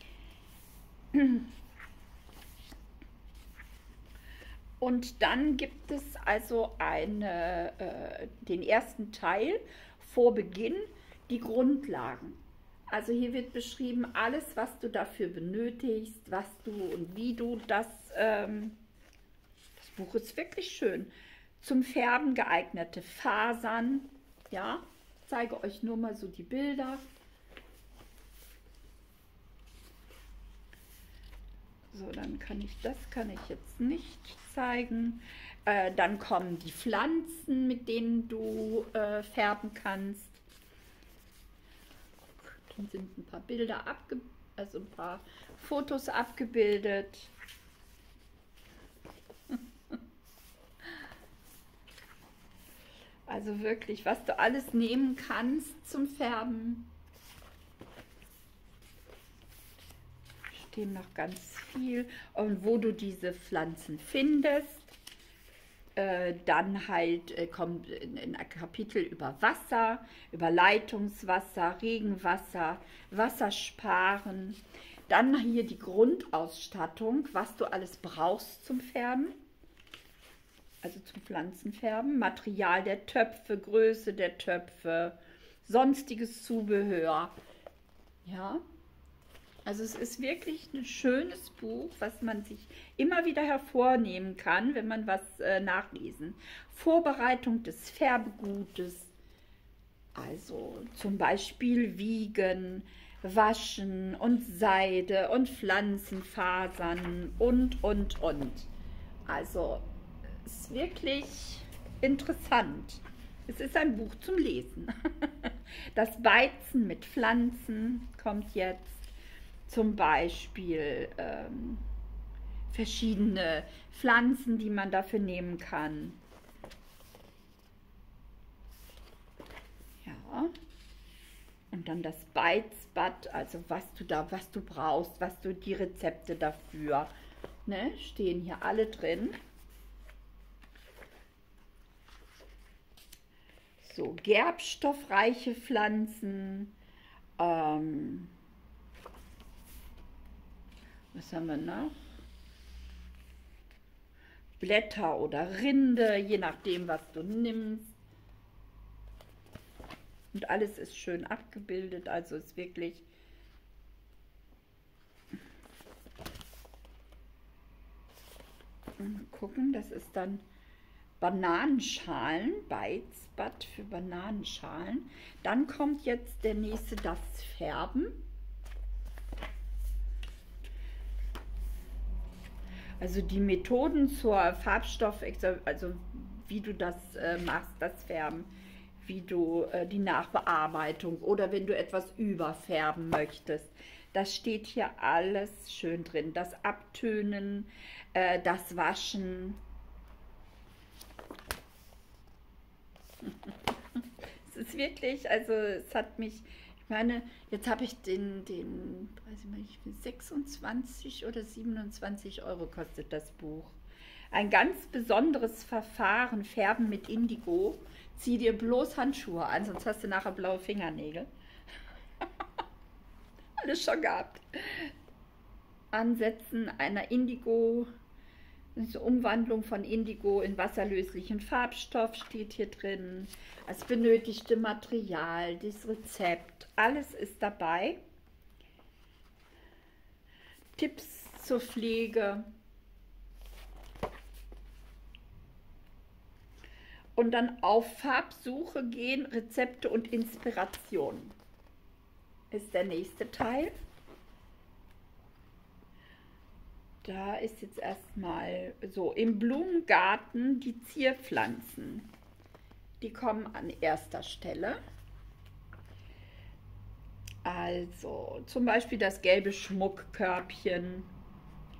Und dann gibt es also eine, äh, den ersten Teil vor Beginn, die Grundlagen. Also hier wird beschrieben alles, was du dafür benötigst, was du und wie du das, ähm, das Buch ist wirklich schön, zum Färben geeignete Fasern, ja, ich zeige euch nur mal so die Bilder. So, dann kann ich, das kann ich jetzt nicht zeigen. Äh, dann kommen die Pflanzen, mit denen du äh, färben kannst. Dann sind ein paar Bilder abge, also ein paar Fotos abgebildet. Also wirklich, was du alles nehmen kannst zum Färben. Stehen noch ganz viel. Und wo du diese Pflanzen findest. Äh, dann halt äh, kommt ein Kapitel über Wasser, über Leitungswasser, Regenwasser, Wassersparen. Dann hier die Grundausstattung, was du alles brauchst zum Färben. Also zum Pflanzenfärben, Material der Töpfe, Größe der Töpfe, sonstiges Zubehör. Ja, also es ist wirklich ein schönes Buch, was man sich immer wieder hervornehmen kann, wenn man was äh, nachlesen. Vorbereitung des Färbegutes, also zum Beispiel Wiegen, Waschen und Seide und Pflanzenfasern und, und, und. Also ist wirklich interessant. Es ist ein Buch zum Lesen. Das Beizen mit Pflanzen kommt jetzt. Zum Beispiel ähm, verschiedene Pflanzen, die man dafür nehmen kann. Ja. Und dann das Beizbad, also was du da, was du brauchst, was du die Rezepte dafür, ne, stehen hier alle drin. So, gerbstoffreiche Pflanzen. Ähm, was haben wir noch? Blätter oder Rinde, je nachdem, was du nimmst. Und alles ist schön abgebildet, also ist wirklich mal gucken, das ist dann Bananenschalen, Beizbad für Bananenschalen. Dann kommt jetzt der nächste, das Färben. Also die Methoden zur Farbstoff, also wie du das äh, machst, das Färben, wie du äh, die Nachbearbeitung oder wenn du etwas überfärben möchtest. Das steht hier alles schön drin. Das Abtönen, äh, das Waschen. Es ist wirklich, also es hat mich, ich meine, jetzt habe ich den, den, weiß ich nicht, sechsundzwanzig oder siebenundzwanzig Euro kostet das Buch. Ein ganz besonderes Verfahren, Färben mit Indigo. Zieh dir bloß Handschuhe an, sonst hast du nachher blaue Fingernägel. Alles schon gehabt. Ansetzen einer Indigo, also Umwandlung von Indigo in wasserlöslichen Farbstoff steht hier drin. Das benötigte Material, das Rezept, alles ist dabei. Tipps zur Pflege. Und dann auf Farbsuche gehen, Rezepte und Inspiration ist der nächste Teil. Da ist jetzt erstmal so im Blumengarten die Zierpflanzen. Die kommen an erster Stelle. Also zum Beispiel das gelbe Schmuckkörbchen.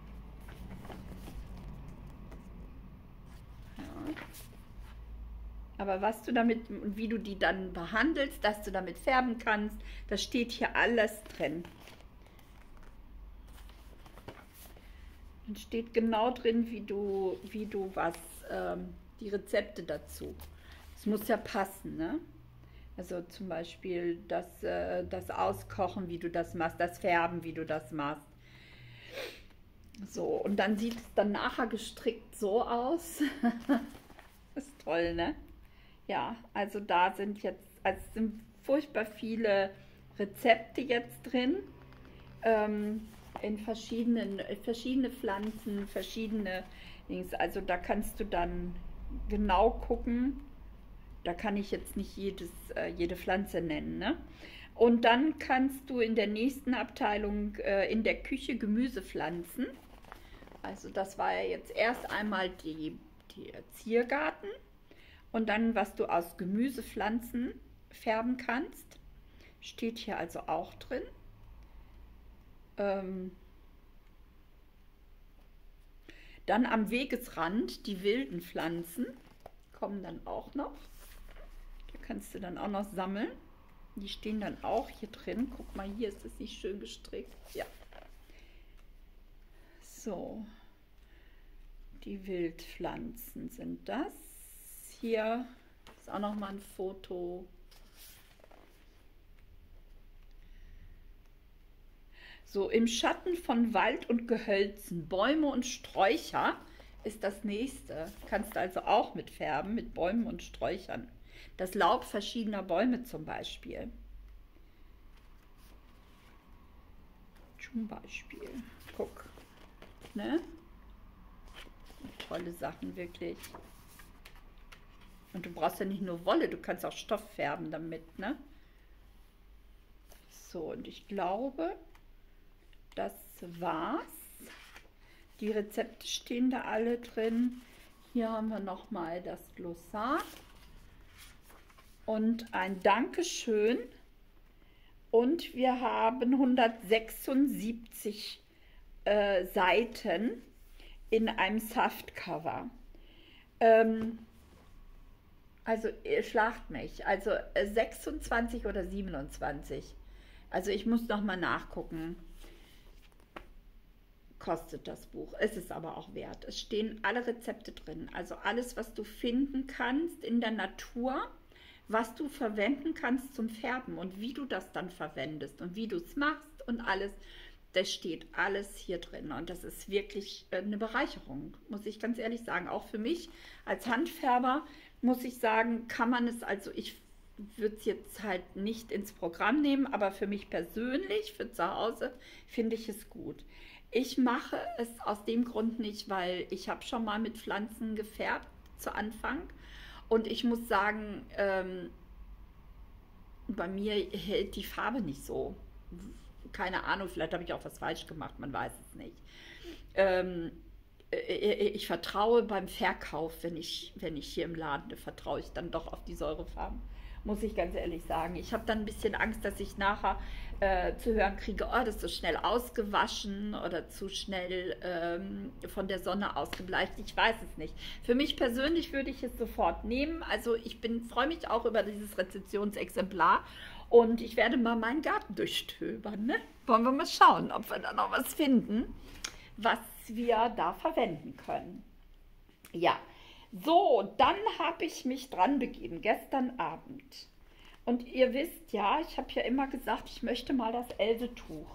Ja. Aber was du damit und wie du die dann behandelst, dass du damit färben kannst, das steht hier alles drin. Dann steht genau drin, wie du, wie du was, ähm, die Rezepte dazu. Es muss ja passen, ne? Also zum Beispiel das, äh, das Auskochen, wie du das machst, das Färben, wie du das machst. So, und dann sieht es dann nachher gestrickt so aus. Das ist toll, ne? Ja, also da sind jetzt, also es sind furchtbar viele Rezepte jetzt drin. Ähm, in verschiedenen, verschiedene Pflanzen, verschiedene Dings. Also da kannst du dann genau gucken. Da kann ich jetzt nicht jedes, äh, jede Pflanze nennen, ne? Und dann kannst du in der nächsten Abteilung äh, in der Küche Gemüse pflanzen. Also das war ja jetzt erst einmal die, die Ziergarten und dann, was du aus Gemüsepflanzen färben kannst. Steht hier also auch drin. Ähm, dann am Wegesrand die wilden Pflanzen kommen dann auch noch. Die kannst du dann auch noch sammeln. Die stehen dann auch hier drin. Guck mal, hier ist es nicht schön gestrickt. Ja. So. Die Wildpflanzen sind das. Hier ist auch noch mal ein Foto. So, im Schatten von Wald und Gehölzen, Bäume und Sträucher ist das nächste. Kannst du also auch mit färben, mit Bäumen und Sträuchern. Das Laub verschiedener Bäume zum Beispiel. Zum Beispiel. Guck. Ne? Tolle Sachen, wirklich. Und du brauchst ja nicht nur Wolle, du kannst auch Stoff färben damit, ne? So, und ich glaube, das war's. Die Rezepte stehen da alle drin. Hier haben wir nochmal das Glossar. Und ein Dankeschön. Und wir haben hundertsechsundsiebzig äh, Seiten in einem Softcover. Ähm, also ihr schlagt mich. Also äh, sechsundzwanzig oder siebenundzwanzig. Also ich muss noch mal nachgucken. Kostet das Buch. Es ist aber auch wert. Es stehen alle Rezepte drin. Also alles, was du finden kannst in der Natur, was du verwenden kannst zum Färben und wie du das dann verwendest und wie du es machst und alles. Das steht alles hier drin und das ist wirklich eine Bereicherung, muss ich ganz ehrlich sagen. Auch für mich als Handfärber muss ich sagen, kann man es, also ich würde es jetzt halt nicht ins Programm nehmen, aber für mich persönlich, für zu Hause, finde ich es gut. Ich mache es aus dem Grund nicht, weil ich habe schon mal mit Pflanzen gefärbt zu Anfang und ich muss sagen, ähm, bei mir hält die Farbe nicht so. Keine Ahnung, vielleicht habe ich auch was falsch gemacht, man weiß es nicht. Ähm, ich vertraue beim Verkauf, wenn ich, wenn ich hier im Laden, vertraue ich dann doch auf die Säurefarben, muss ich ganz ehrlich sagen. Ich habe dann ein bisschen Angst, dass ich nachher äh, zu hören kriege, oh, das ist so schnell ausgewaschen oder zu schnell ähm, von der Sonne ausgebleicht. Ich weiß es nicht. Für mich persönlich würde ich es sofort nehmen. Also ich bin, freue mich auch über dieses Rezeptionsexemplar. Und ich werde mal meinen Garten durchstöbern. Ne? Wollen wir mal schauen, ob wir da noch was finden, was wir da verwenden können. Ja, so, dann habe ich mich dran begeben, gestern Abend. Und ihr wisst ja, ich habe ja immer gesagt, ich möchte mal das Else-Tuch.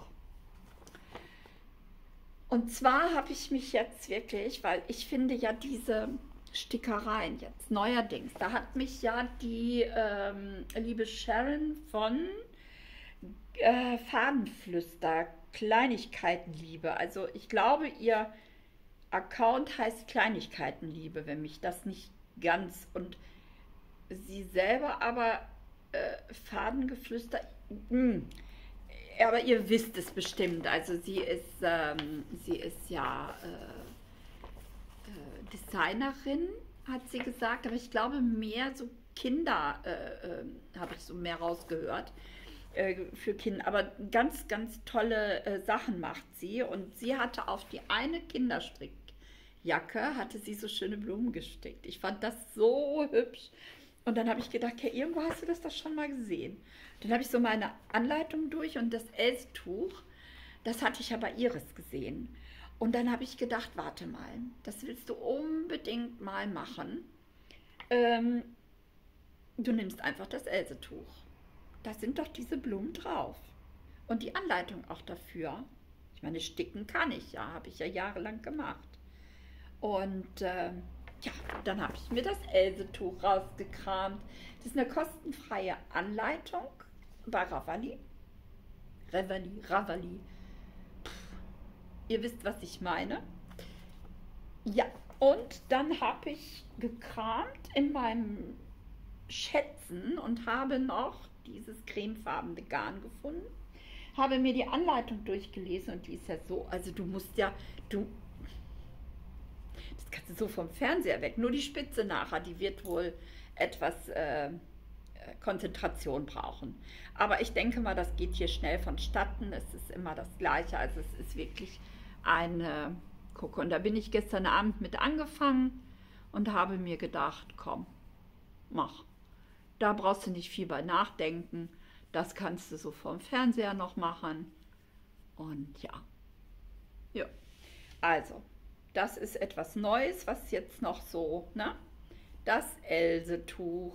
Und zwar habe ich mich jetzt wirklich, weil ich finde ja diese Stickereien jetzt neuerdings. Da hat mich ja die ähm, liebe Sharon von äh, Fadenflüster, Kleinigkeitenliebe. Also ich glaube, ihr Account heißt Kleinigkeitenliebe, wenn mich das nicht ganz. Und sie selber aber äh, Fadengeflüster. Mh. Aber ihr wisst es bestimmt. Also sie ist, ähm, sie ist ja äh, Designerin, hat sie gesagt, aber ich glaube mehr so Kinder, äh, äh, habe ich so mehr rausgehört, äh, für Kinder, aber ganz, ganz tolle äh, Sachen macht sie und sie hatte auf die eine Kinderstrickjacke, hatte sie so schöne Blumen gestickt. Ich fand das so hübsch Und dann habe ich gedacht, okay, irgendwo hast du das doch schon mal gesehen. Dann habe ich so meine Anleitung durch und das Elstuch, das hatte ich ja bei Iris gesehen. Und dann habe ich gedacht, warte mal, das willst du unbedingt mal machen. Ähm, du nimmst einfach das Elsetuch. Da sind doch diese Blumen drauf. Und die Anleitung auch dafür. Ich meine, sticken kann ich ja, habe ich ja jahrelang gemacht. Und äh, ja, dann habe ich mir das Elsetuch rausgekramt. Das ist eine kostenfreie Anleitung bei Ravelli. Ravelli, Ravelli. Ihr wisst, was ich meine. Ja, und dann habe ich gekramt in meinem Schätzen und habe noch dieses cremefarbene Garn gefunden. Habe mir die Anleitung durchgelesen und die ist ja so, also du musst ja, du, das kannst du so vom Fernseher weg, nur die Spitze nachher, die wird wohl etwas äh, Konzentration brauchen. Aber ich denke mal, das geht hier schnell vonstatten, es ist immer das Gleiche, also es ist wirklich eine, gucke, und da bin ich gestern Abend mit angefangen und habe mir gedacht, komm, mach. Da brauchst du nicht viel bei nachdenken. Das kannst du so vom Fernseher noch machen. Und ja. Ja. Also, das ist etwas Neues, was jetzt noch so, ne? Das Elsetuch.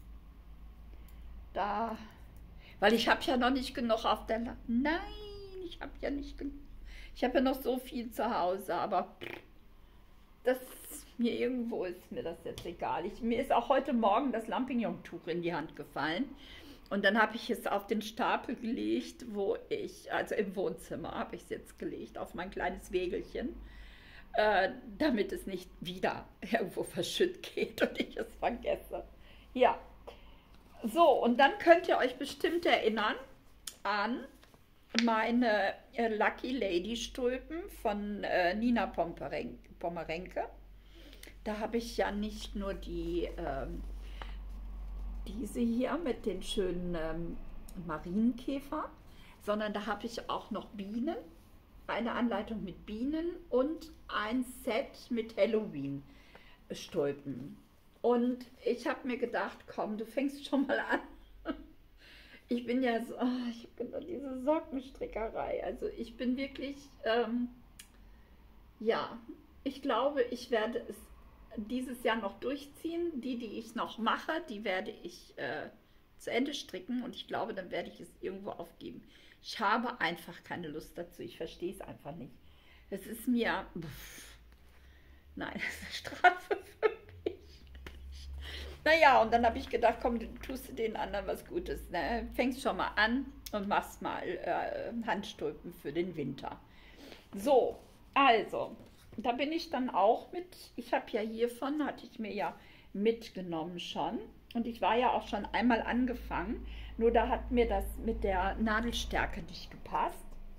Da. Weil ich habe ja noch nicht genug auf der La Nein, ich habe ja nicht genug. Ich habe ja noch so viel zu Hause, aber das mir irgendwo ist mir das jetzt egal. Ich, mir ist auch heute Morgen das Lampignon-Tuch in die Hand gefallen. Und dann habe ich es auf den Stapel gelegt, wo ich, also im Wohnzimmer habe ich es jetzt gelegt, auf mein kleines Wägelchen, äh, damit es nicht wieder irgendwo verschütt geht und ich es vergesse. Ja, so, und dann könnt ihr euch bestimmt erinnern an meine äh, Lucky Lady Stulpen von äh, Nina Pommerenke. Da habe ich ja nicht nur die, ähm, diese hier mit den schönen ähm, Marienkäfer, sondern da habe ich auch noch Bienen, eine Anleitung mit Bienen und ein Set mit Halloween-Stulpen. Und ich habe mir gedacht, komm, du fängst schon mal an. Ich bin ja so, oh, ich bin doch diese Sockenstrickerei. Also ich bin wirklich, ähm, ja, ich glaube, ich werde es dieses Jahr noch durchziehen. Die, die ich noch mache, die werde ich äh, zu Ende stricken und ich glaube, dann werde ich es irgendwo aufgeben. Ich habe einfach keine Lust dazu. Ich verstehe es einfach nicht. Es ist mir, pff, nein, das ist eine Strafe für mich. Naja, und dann habe ich gedacht, komm, du tust du den anderen was Gutes. Ne? Fängst schon mal an und machst mal äh, Handstulpen für den Winter. So, also, da bin ich dann auch mit, ich habe ja hiervon, hatte ich mir ja mitgenommen schon. Und ich war ja auch schon einmal angefangen, nur da hat mir das mit der Nadelstärke nicht gepasst.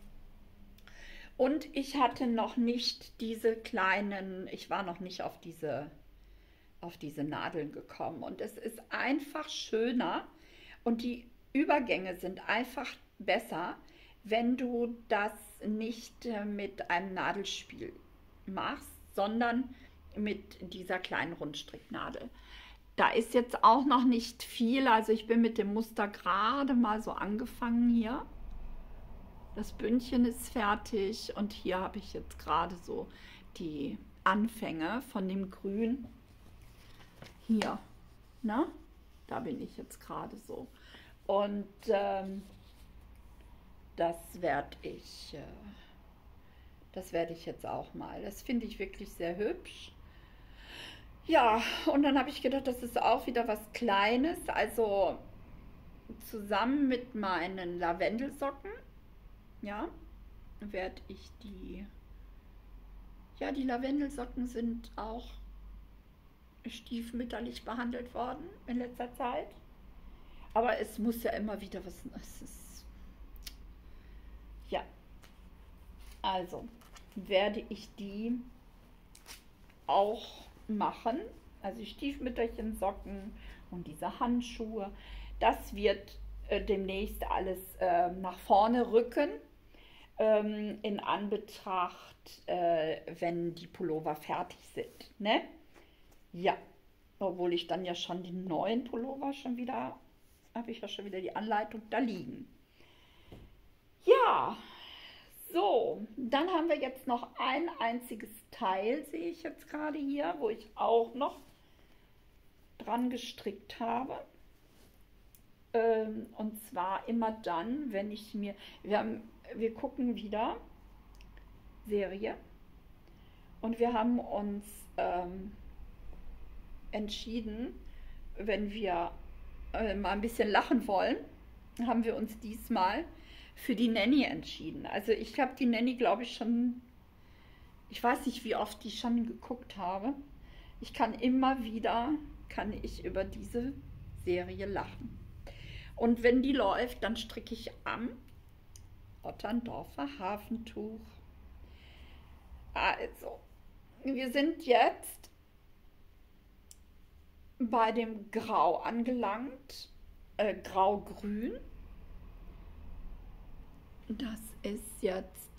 Und ich hatte noch nicht diese kleinen, ich war noch nicht auf diese, auf diese Nadeln gekommen. Und es ist einfach schöner und die Übergänge sind einfach besser, wenn du das nicht mit einem Nadelspiel machst, sondern mit dieser kleinen Rundstricknadel. Da ist jetzt auch noch nicht viel, also ich bin mit dem Muster gerade mal so angefangen hier. Das Bündchen ist fertig und hier habe ich jetzt gerade so die Anfänge von dem Grün. Hier, ne? Da bin ich jetzt gerade so. Und ähm, das werde ich, äh, das werde ich jetzt auch mal. Das finde ich wirklich sehr hübsch. Ja, und dann habe ich gedacht, das ist auch wieder was Kleines. Also zusammen mit meinen Lavendelsocken, ja, werde ich die, ja, die Lavendelsocken sind auch stiefmütterlich behandelt worden in letzter Zeit. Aber es muss ja immer wieder was, es ist, ja, also werde ich die auch machen, also die Stiefmütterchen-Socken und diese Handschuhe. Das wird äh, demnächst alles äh, nach vorne rücken, ähm, in Anbetracht, äh, wenn die Pullover fertig sind, ne? Ja, Obwohl ich dann ja schon den neuen Pullover schon wieder, habe ich ja schon wieder die Anleitung da liegen. Ja, so, dann haben wir jetzt noch ein einziges Teil, sehe ich jetzt gerade hier, wo ich auch noch dran gestrickt habe. Ähm, und zwar immer dann, wenn ich mir, wir haben, wir gucken wieder Serie und wir haben uns ähm, entschieden, wenn wir äh, mal ein bisschen lachen wollen, haben wir uns diesmal für die Nanny entschieden. Also ich habe die Nanny, glaube ich, schon, ich weiß nicht, wie oft ich schon geguckt habe. Ich kann immer wieder, kann ich über diese Serie lachen. Und wenn die läuft, dann stricke ich am Otterndorfer Hafentuch. Also, wir sind jetzt bei dem Grau angelangt, äh, Grau-Grün. Das ist jetzt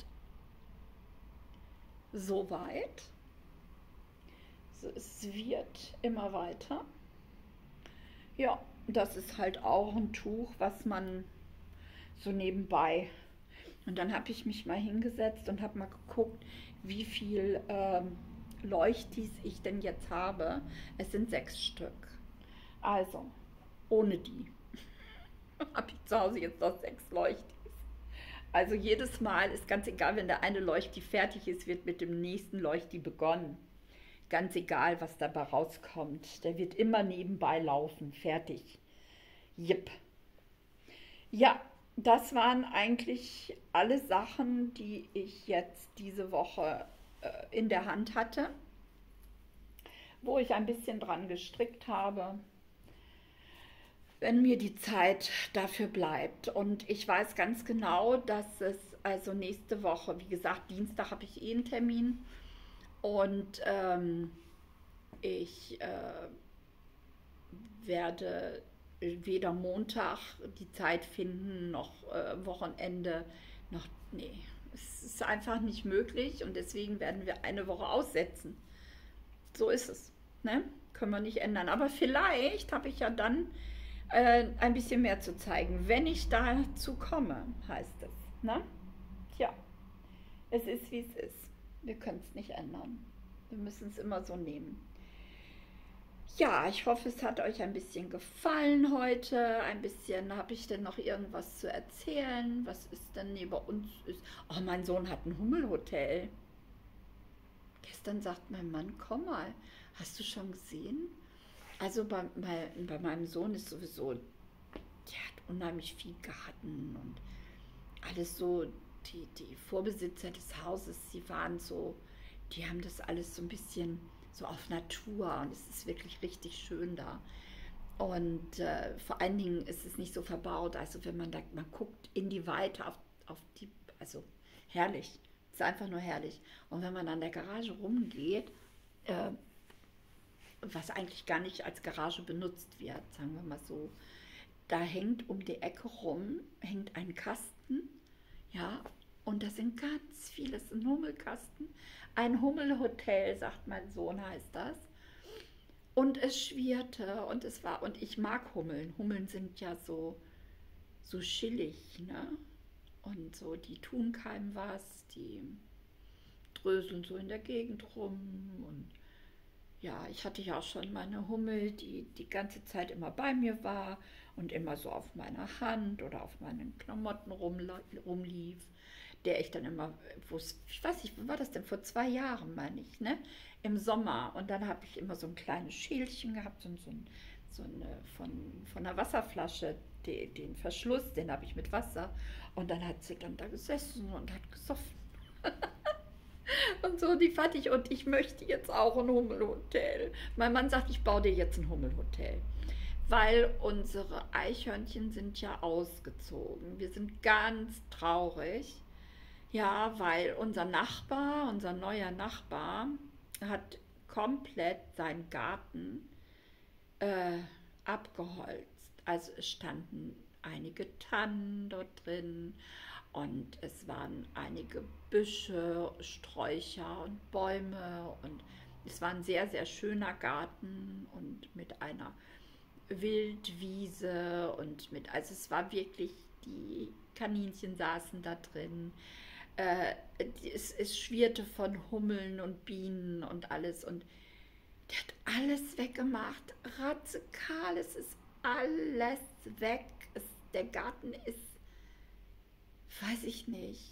soweit. So, es wird immer weiter. Ja, das ist halt auch ein Tuch, was man so nebenbei. Und dann habe ich mich mal hingesetzt und habe mal geguckt, wie viel ähm, Leuchtis ich denn jetzt habe. Es sind sechs Stück. Also, ohne die habe ich zu Hause jetzt noch sechs Leuchtis. Also jedes Mal ist ganz egal, wenn der eine Leuchti fertig ist, wird mit dem nächsten Leuchti begonnen. Ganz egal, was dabei rauskommt. Der wird immer nebenbei laufen. Fertig. Jipp. Ja, das waren eigentlich alle Sachen, die ich jetzt diese Woche äh, in der Hand hatte, wo ich ein bisschen dran gestrickt habe, wenn mir die Zeit dafür bleibt. Und ich weiß ganz genau, dass es also nächste Woche, wie gesagt, Dienstag habe ich eh einen Termin und ähm, ich äh, werde weder Montag die Zeit finden, noch äh, Wochenende, noch, nee, es ist einfach nicht möglich und deswegen werden wir eine Woche aussetzen. So ist es, ne? Können wir nicht ändern. Aber vielleicht habe ich ja dann äh, ein bisschen mehr zu zeigen, wenn ich dazu komme, heißt es, ne? Tja, es ist wie es ist. Wir können es nicht ändern. Wir müssen es immer so nehmen. Ja, ich hoffe, es hat euch ein bisschen gefallen heute. Ein bisschen habe ich denn noch irgendwas zu erzählen. Was ist denn neben uns? Ist, oh, mein Sohn hat ein Hummelhotel. Gestern sagt mein Mann, komm mal, hast du schon gesehen? Also bei, bei, bei meinem Sohn ist sowieso, der hat unheimlich viel Garten und alles so, die, die Vorbesitzer des Hauses, die waren so, die haben das alles so ein bisschen so auf Natur und es ist wirklich richtig schön da. Und äh, vor allen Dingen ist es nicht so verbaut, also wenn man da, man guckt in die Weite auf, auf die, also herrlich, es ist einfach nur herrlich. Und wenn man an der Garage rumgeht, äh, was eigentlich gar nicht als Garage benutzt wird, sagen wir mal so, da hängt um die Ecke rum, hängt ein Kasten, ja, und da sind ganz viele, es ist ein Hummelkasten, ein Hummelhotel, sagt mein Sohn, heißt das. Und es schwirrte und es war, und ich mag Hummeln. Hummeln sind ja so, so chillig, ne? Und so, die tun keinem was, die dröseln so in der Gegend rum. Und ja, ich hatte ja auch schon meine Hummel, die die ganze Zeit immer bei mir war und immer so auf meiner Hand oder auf meinen Klamotten rumla- rumlief, der ich dann immer, wo es, ich weiß nicht, wie war das denn, vor zwei Jahren, meine ich, ne? Im Sommer. Und dann habe ich immer so ein kleines Schälchen gehabt, so, so, ein, so eine, von, von einer Wasserflasche, die, den Verschluss, den habe ich mit Wasser. Und dann hat sie dann da gesessen und hat gesoffen. Und so, die fand ich, und ich möchte jetzt auch ein Hummelhotel. Mein Mann sagt, ich baue dir jetzt ein Hummelhotel. Weil unsere Eichhörnchen sind ja ausgezogen. Wir sind ganz traurig. Ja, weil unser Nachbar, unser neuer Nachbar, hat komplett seinen Garten äh, abgeholzt. Also es standen einige Tannen dort drin und es waren einige Büsche, Sträucher und Bäume und Es war ein sehr, sehr schöner Garten und mit einer Wildwiese und mit, also es war wirklich, die Kaninchen saßen da drin. Äh, es, es schwirrte von Hummeln und Bienen und alles und der hat alles weggemacht. Radikal, es ist alles weg. Es, der Garten ist, weiß ich nicht,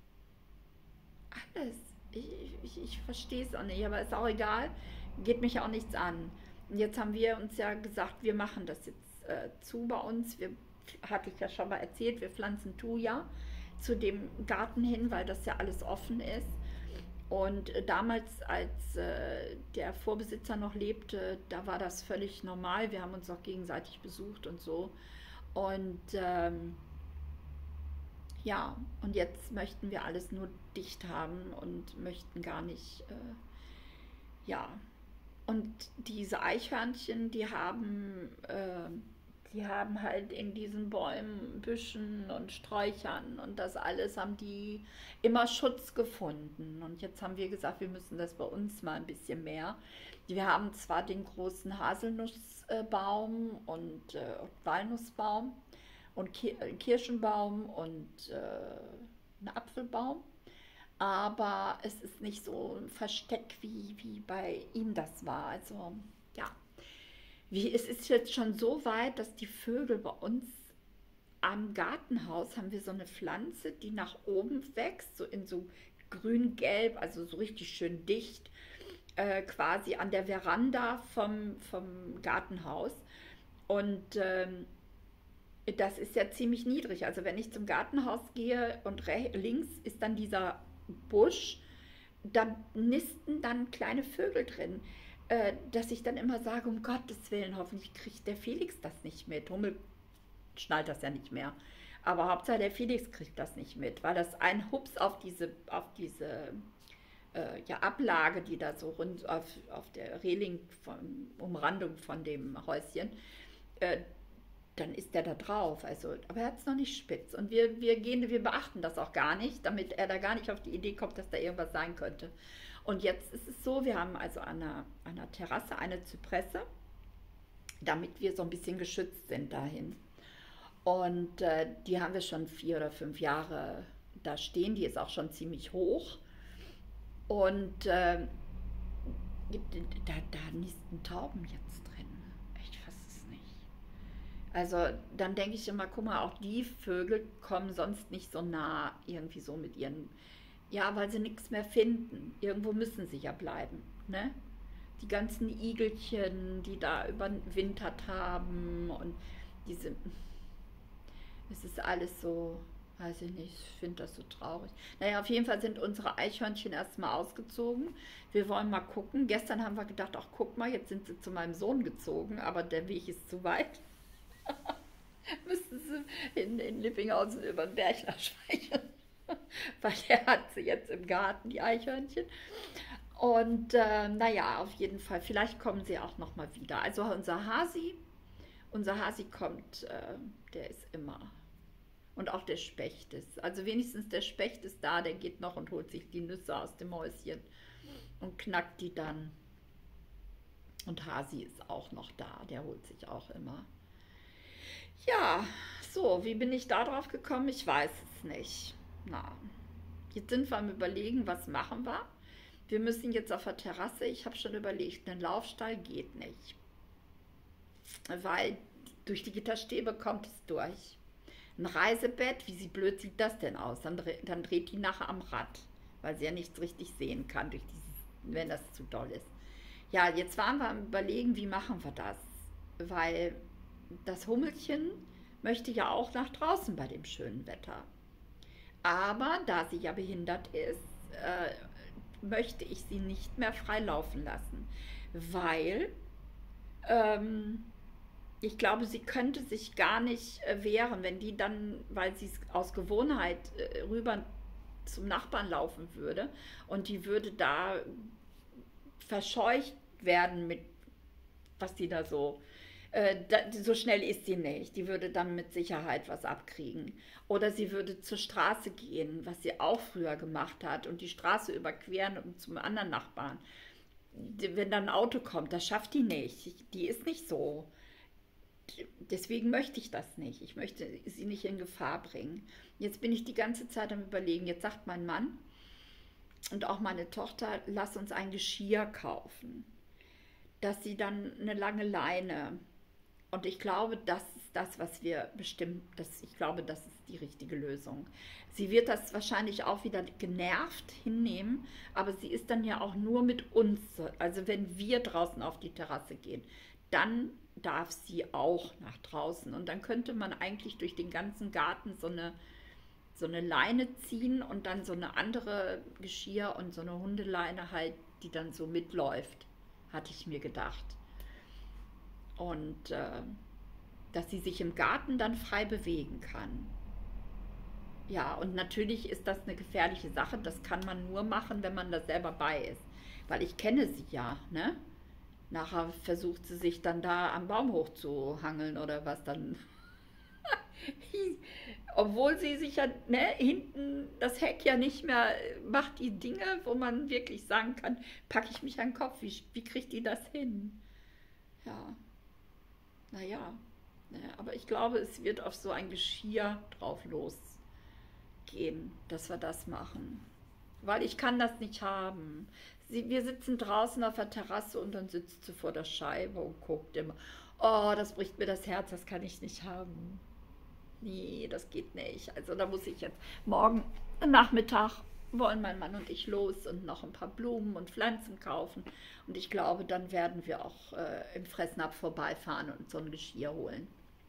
alles. Ich, ich, ich verstehe es auch nicht, aber ist auch egal. Geht mich auch nichts an. Und jetzt haben wir uns ja gesagt, wir machen das jetzt äh, zu bei uns. Wir, hatte ich ja schon mal erzählt, wir pflanzen Thuja zu dem Garten hin, weil das ja alles offen ist. Und äh, damals, als äh, der Vorbesitzer noch lebte, da war das völlig normal. Wir haben uns auch gegenseitig besucht und so. Und ähm, ja, und jetzt möchten wir alles nur dicht haben und möchten gar nicht, äh, ja. Und diese Eichhörnchen, die haben, äh, die haben halt in diesen Bäumen, Büschen und Sträuchern und das alles haben die immer Schutz gefunden. Und jetzt haben wir gesagt, wir müssen das bei uns mal ein bisschen mehr. Wir haben zwar den großen Haselnussbaum und äh, Walnussbaum und Ki äh, Kirschenbaum und äh, einen Apfelbaum, aber es ist nicht so ein Versteck, wie, wie bei ihm das war. Also ja, wie, es ist jetzt schon so weit, dass die Vögel bei uns am Gartenhaus haben wir so eine Pflanze, die nach oben wächst, so in so grün-gelb, also so richtig schön dicht, äh, quasi an der Veranda vom, vom Gartenhaus. Und ähm, das ist ja ziemlich niedrig. Also wenn ich zum Gartenhaus gehe und links ist dann dieser Busch, da nisten dann kleine Vögel drin, äh, dass ich dann immer sage, um Gottes Willen, hoffentlich kriegt der Felix das nicht mit. Hummel schnallt das ja nicht mehr. Aber Hauptsache der Felix kriegt das nicht mit, weil das ein Hups auf diese, auf diese äh, ja, Ablage, die da so rund auf, auf der Reling, von, Umrandung von dem Häuschen, äh, dann ist der da drauf. Also, aber er hat es noch nicht spitz. Und wir, wir gehen, wir beachten das auch gar nicht, damit er da gar nicht auf die Idee kommt, dass da irgendwas sein könnte. Und jetzt ist es so, wir haben also an einer, an einer Terrasse eine Zypresse, damit wir so ein bisschen geschützt sind dahin. Und äh, die haben wir schon vier oder fünf Jahre da stehen. Die ist auch schon ziemlich hoch. Und äh, da, da nisten Tauben jetzt drin. Ich fasse es nicht. Also dann denke ich immer, guck mal, auch die Vögel kommen sonst nicht so nah irgendwie so mit ihren, ja, weil sie nichts mehr finden. Irgendwo müssen sie ja bleiben, ne? Die ganzen Igelchen, die da überwintert haben und diese, es ist alles so, weiß ich nicht, ich finde das so traurig. Naja, auf jeden Fall sind unsere Eichhörnchen erstmal ausgezogen. Wir wollen mal gucken. Gestern haben wir gedacht, ach guck mal, jetzt sind sie zu meinem Sohn gezogen, aber der Weg ist zu weit. Müssten sie in, in Lippinghausen über den Berg schweichen. Weil er hat sie jetzt im Garten, die Eichhörnchen. Und äh, naja, auf jeden Fall, vielleicht kommen sie auch nochmal wieder. Also unser Hasi, unser Hasi kommt, äh, der ist immer. Und auch der Specht ist. Also wenigstens der Specht ist da, der geht noch und holt sich die Nüsse aus dem Häuschen und knackt die dann. Und Hasi ist auch noch da, der holt sich auch immer. Ja, so, wie bin ich da drauf gekommen? Ich weiß es nicht. Na, jetzt sind wir am Überlegen, was machen wir? Wir müssen jetzt auf der Terrasse, ich habe schon überlegt, ein Laufstall geht nicht. Weil durch die Gitterstäbe kommt es durch. Ein Reisebett, wie sie blöd sieht das denn aus? Dann, dann dreht die nachher am Rad, weil sie ja nichts richtig sehen kann, durch dieses, wenn das zu doll ist. Ja, jetzt waren wir am Überlegen, wie machen wir das? Weil das Hummelchen möchte ja auch nach draußen bei dem schönen Wetter. Aber da sie ja behindert ist, äh, möchte ich sie nicht mehr frei laufen lassen, weil ähm, ich glaube, sie könnte sich gar nicht äh, wehren, wenn die dann, weil sie es aus Gewohnheit äh, rüber zum Nachbarn laufen würde und die würde da verscheucht werden mit, was die da so, äh, da, so schnell ist sie nicht. Die würde dann mit Sicherheit was abkriegen. Oder sie würde zur Straße gehen, was sie auch früher gemacht hat und die Straße überqueren und zum anderen Nachbarn. die- wenn dann ein Auto kommt, das schafft die nicht. Die ist nicht so. Deswegen möchte ich das nicht. Ich möchte sie nicht in Gefahr bringen. Jetzt bin ich die ganze Zeit am Überlegen. Jetzt sagt mein Mann und auch meine Tochter, lass uns ein Geschirr kaufen, dass sie dann eine lange Leine. Und ich glaube, das ist das, was wir bestimmt, das, ich glaube, das ist die richtige Lösung. Sie wird das wahrscheinlich auch wieder genervt hinnehmen, aber sie ist dann ja auch nur mit uns. Also wenn wir draußen auf die Terrasse gehen, dann darf sie auch nach draußen. Und dann könnte man eigentlich durch den ganzen Garten so eine, so eine Leine ziehen und dann so eine andere Geschirr und so eine Hundeleine halt, die dann so mitläuft, hatte ich mir gedacht. Und äh, dass sie sich im Garten dann frei bewegen kann. Ja, und natürlich ist das eine gefährliche Sache. Das kann man nur machen, wenn man da selber bei ist. Weil ich kenne sie ja, ne? Nachher versucht sie sich dann da am Baum hochzuhangeln oder was dann. Obwohl sie sich ja, ne, hinten das Heck ja nicht mehr macht, die Dinge, wo man wirklich sagen kann, packe ich mich an den Kopf, wie, wie kriegt die das hin? Ja, naja. Ne, aber ich glaube, es wird auf so ein Geschirr drauf losgehen, dass wir das machen. Weil ich kann das nicht haben. Sie, wir sitzen draußen auf der Terrasse und dann sitzt sie vor der Scheibe und guckt immer. Oh, das bricht mir das Herz, das kann ich nicht haben. Nee, das geht nicht. Also da muss ich jetzt morgen Nachmittag wollen mein Mann und ich los und noch ein paar Blumen und Pflanzen kaufen. Und ich glaube, dann werden wir auch äh, im Fressnapf vorbeifahren und so ein Geschirr holen,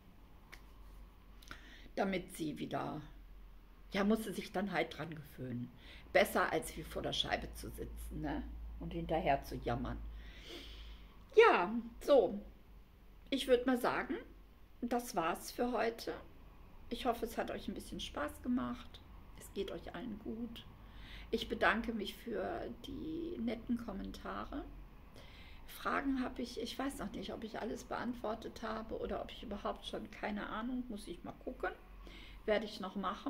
damit sie wieder, ja, muss sie sich dann halt dran gewöhnen. Besser als wie vor der Scheibe zu sitzen, ne? Und hinterher zu jammern. Ja, so, ich würde mal sagen, das war's für heute. Ich hoffe, es hat euch ein bisschen Spaß gemacht. Es geht euch allen gut. Ich bedanke mich für die netten Kommentare. Fragen habe ich, ich weiß noch nicht, ob ich alles beantwortet habe oder ob ich überhaupt schon, keine Ahnung, muss ich mal gucken. Werde ich noch machen.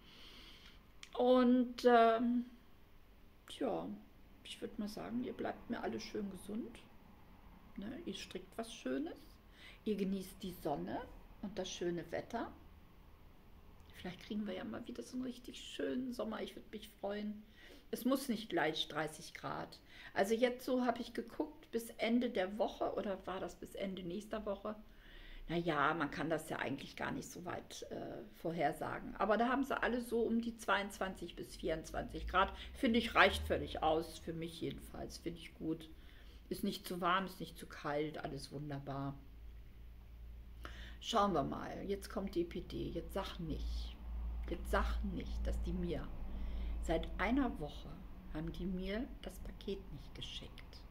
Und ähm, tja, ich würde mal sagen, ihr bleibt mir alle schön gesund. Ne? Ihr strickt was Schönes. Ihr genießt die Sonne und das schöne Wetter. Vielleicht kriegen wir ja mal wieder so einen richtig schönen Sommer. Ich würde mich freuen. Es muss nicht gleich dreißig Grad. Also jetzt so habe ich geguckt, bis Ende der Woche oder war das bis Ende nächster Woche? Naja, man kann das ja eigentlich gar nicht so weit äh, vorhersagen. Aber da haben sie alle so um die zweiundzwanzig bis vierundzwanzig Grad. Finde ich, reicht völlig aus. Für mich jedenfalls. Finde ich gut. Ist nicht zu warm, ist nicht zu kalt. Alles wunderbar. Schauen wir mal. Jetzt kommt die E P D. Jetzt sag nicht. Jetzt sag nicht, dass die mir seit einer Woche haben die mir das Paket nicht geschickt.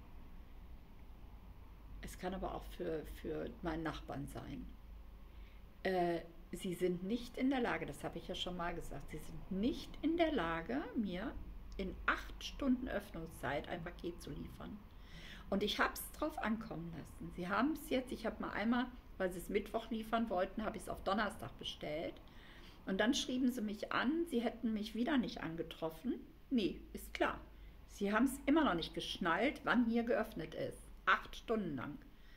Es kann aber auch für, für meinen Nachbarn sein. Äh, sie sind nicht in der Lage, das habe ich ja schon mal gesagt, sie sind nicht in der Lage, mir in acht Stunden Öffnungszeit ein Paket zu liefern. Und ich habe es drauf ankommen lassen. Sie haben es jetzt, ich habe mal einmal, weil sie es Mittwoch liefern wollten, habe ich es auf Donnerstag bestellt. Und dann schrieben sie mich an, sie hätten mich wieder nicht angetroffen. Nee, ist klar. Sie haben es immer noch nicht geschnallt, wann hier geöffnet ist. Acht Stunden lang.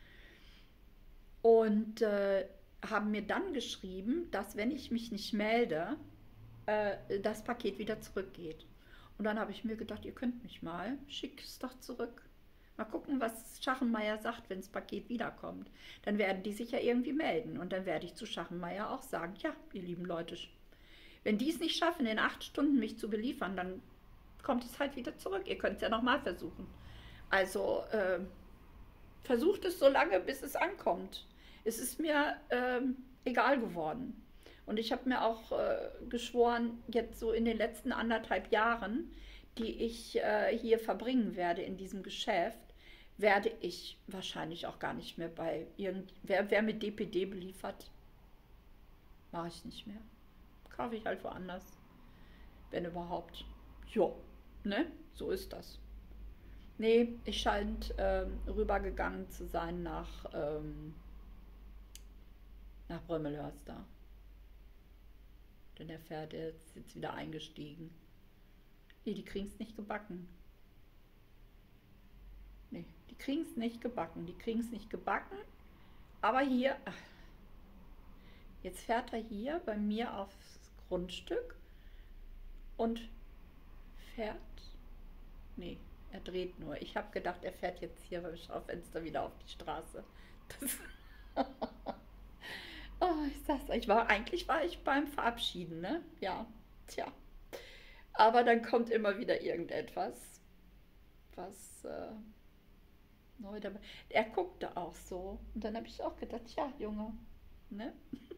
Und äh, haben mir dann geschrieben, dass wenn ich mich nicht melde, äh, das Paket wieder zurückgeht. Und dann habe ich mir gedacht, ihr könnt mich mal, schickt es doch zurück. Mal gucken, was Schachenmeier sagt, wenn das Paket wiederkommt. Dann werden die sich ja irgendwie melden. Und dann werde ich zu Schachenmeier auch sagen, ja, ihr lieben Leute, wenn die es nicht schaffen, in acht Stunden mich zu beliefern, dann kommt es halt wieder zurück. Ihr könnt es ja nochmal versuchen. Also äh, versucht es so lange, bis es ankommt. Es ist mir ähm, egal geworden. Und ich habe mir auch äh, geschworen, jetzt so in den letzten anderthalb Jahren, die ich äh, hier verbringen werde in diesem Geschäft, werde ich wahrscheinlich auch gar nicht mehr bei irgend... Wer, wer mit D P D beliefert, mache ich nicht mehr. Kaufe ich halt woanders, wenn überhaupt. Jo, ne? So ist das. Nee, ich scheine ähm, rübergegangen zu sein nach, ähm, nach Brömmelhörster. Denn der fährt jetzt, jetzt wieder eingestiegen. Nee, die kriegen es nicht gebacken. Nee, die kriegen es nicht gebacken. Die kriegen es nicht gebacken. Aber hier, ach, jetzt fährt er hier bei mir aufs Grundstück und fährt. Nee, er dreht nur. Ich habe gedacht, er fährt jetzt hier beim Schaufenster wieder auf die Straße. Das oh, ich sag's euch, war, eigentlich war ich beim Verabschieden, ne? Ja, tja. Aber dann kommt immer wieder irgendetwas, was äh, neu dabei. Er guckte auch so. Und dann habe ich auch gedacht, ja, Junge, ne?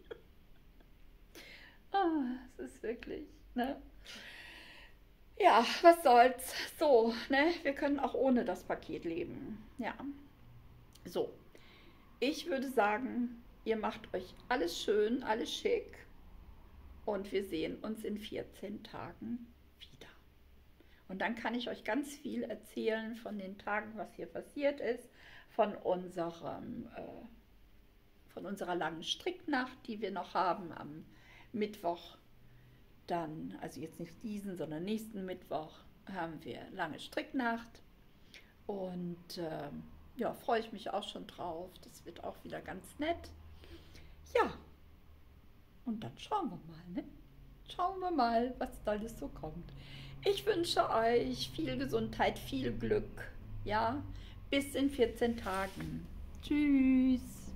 Ah, es ist wirklich, ne? Ja, was soll's. So, ne? Wir können auch ohne das Paket leben. Ja. So, ich würde sagen, ihr macht euch alles schön, alles schick und wir sehen uns in vierzehn Tagen wieder. Und dann kann ich euch ganz viel erzählen von den Tagen, was hier passiert ist, von unserem, äh, von unserer langen Stricknacht, die wir noch haben am Mittwoch. Dann, also jetzt nicht diesen, sondern nächsten Mittwoch haben wir lange Stricknacht. Und äh, ja, freue ich mich auch schon drauf. Das wird auch wieder ganz nett. Ja, und dann schauen wir mal, ne? Schauen wir mal, was da alles so kommt. Ich wünsche euch viel Gesundheit, viel Glück. Ja, bis in vierzehn Tagen. Tschüss.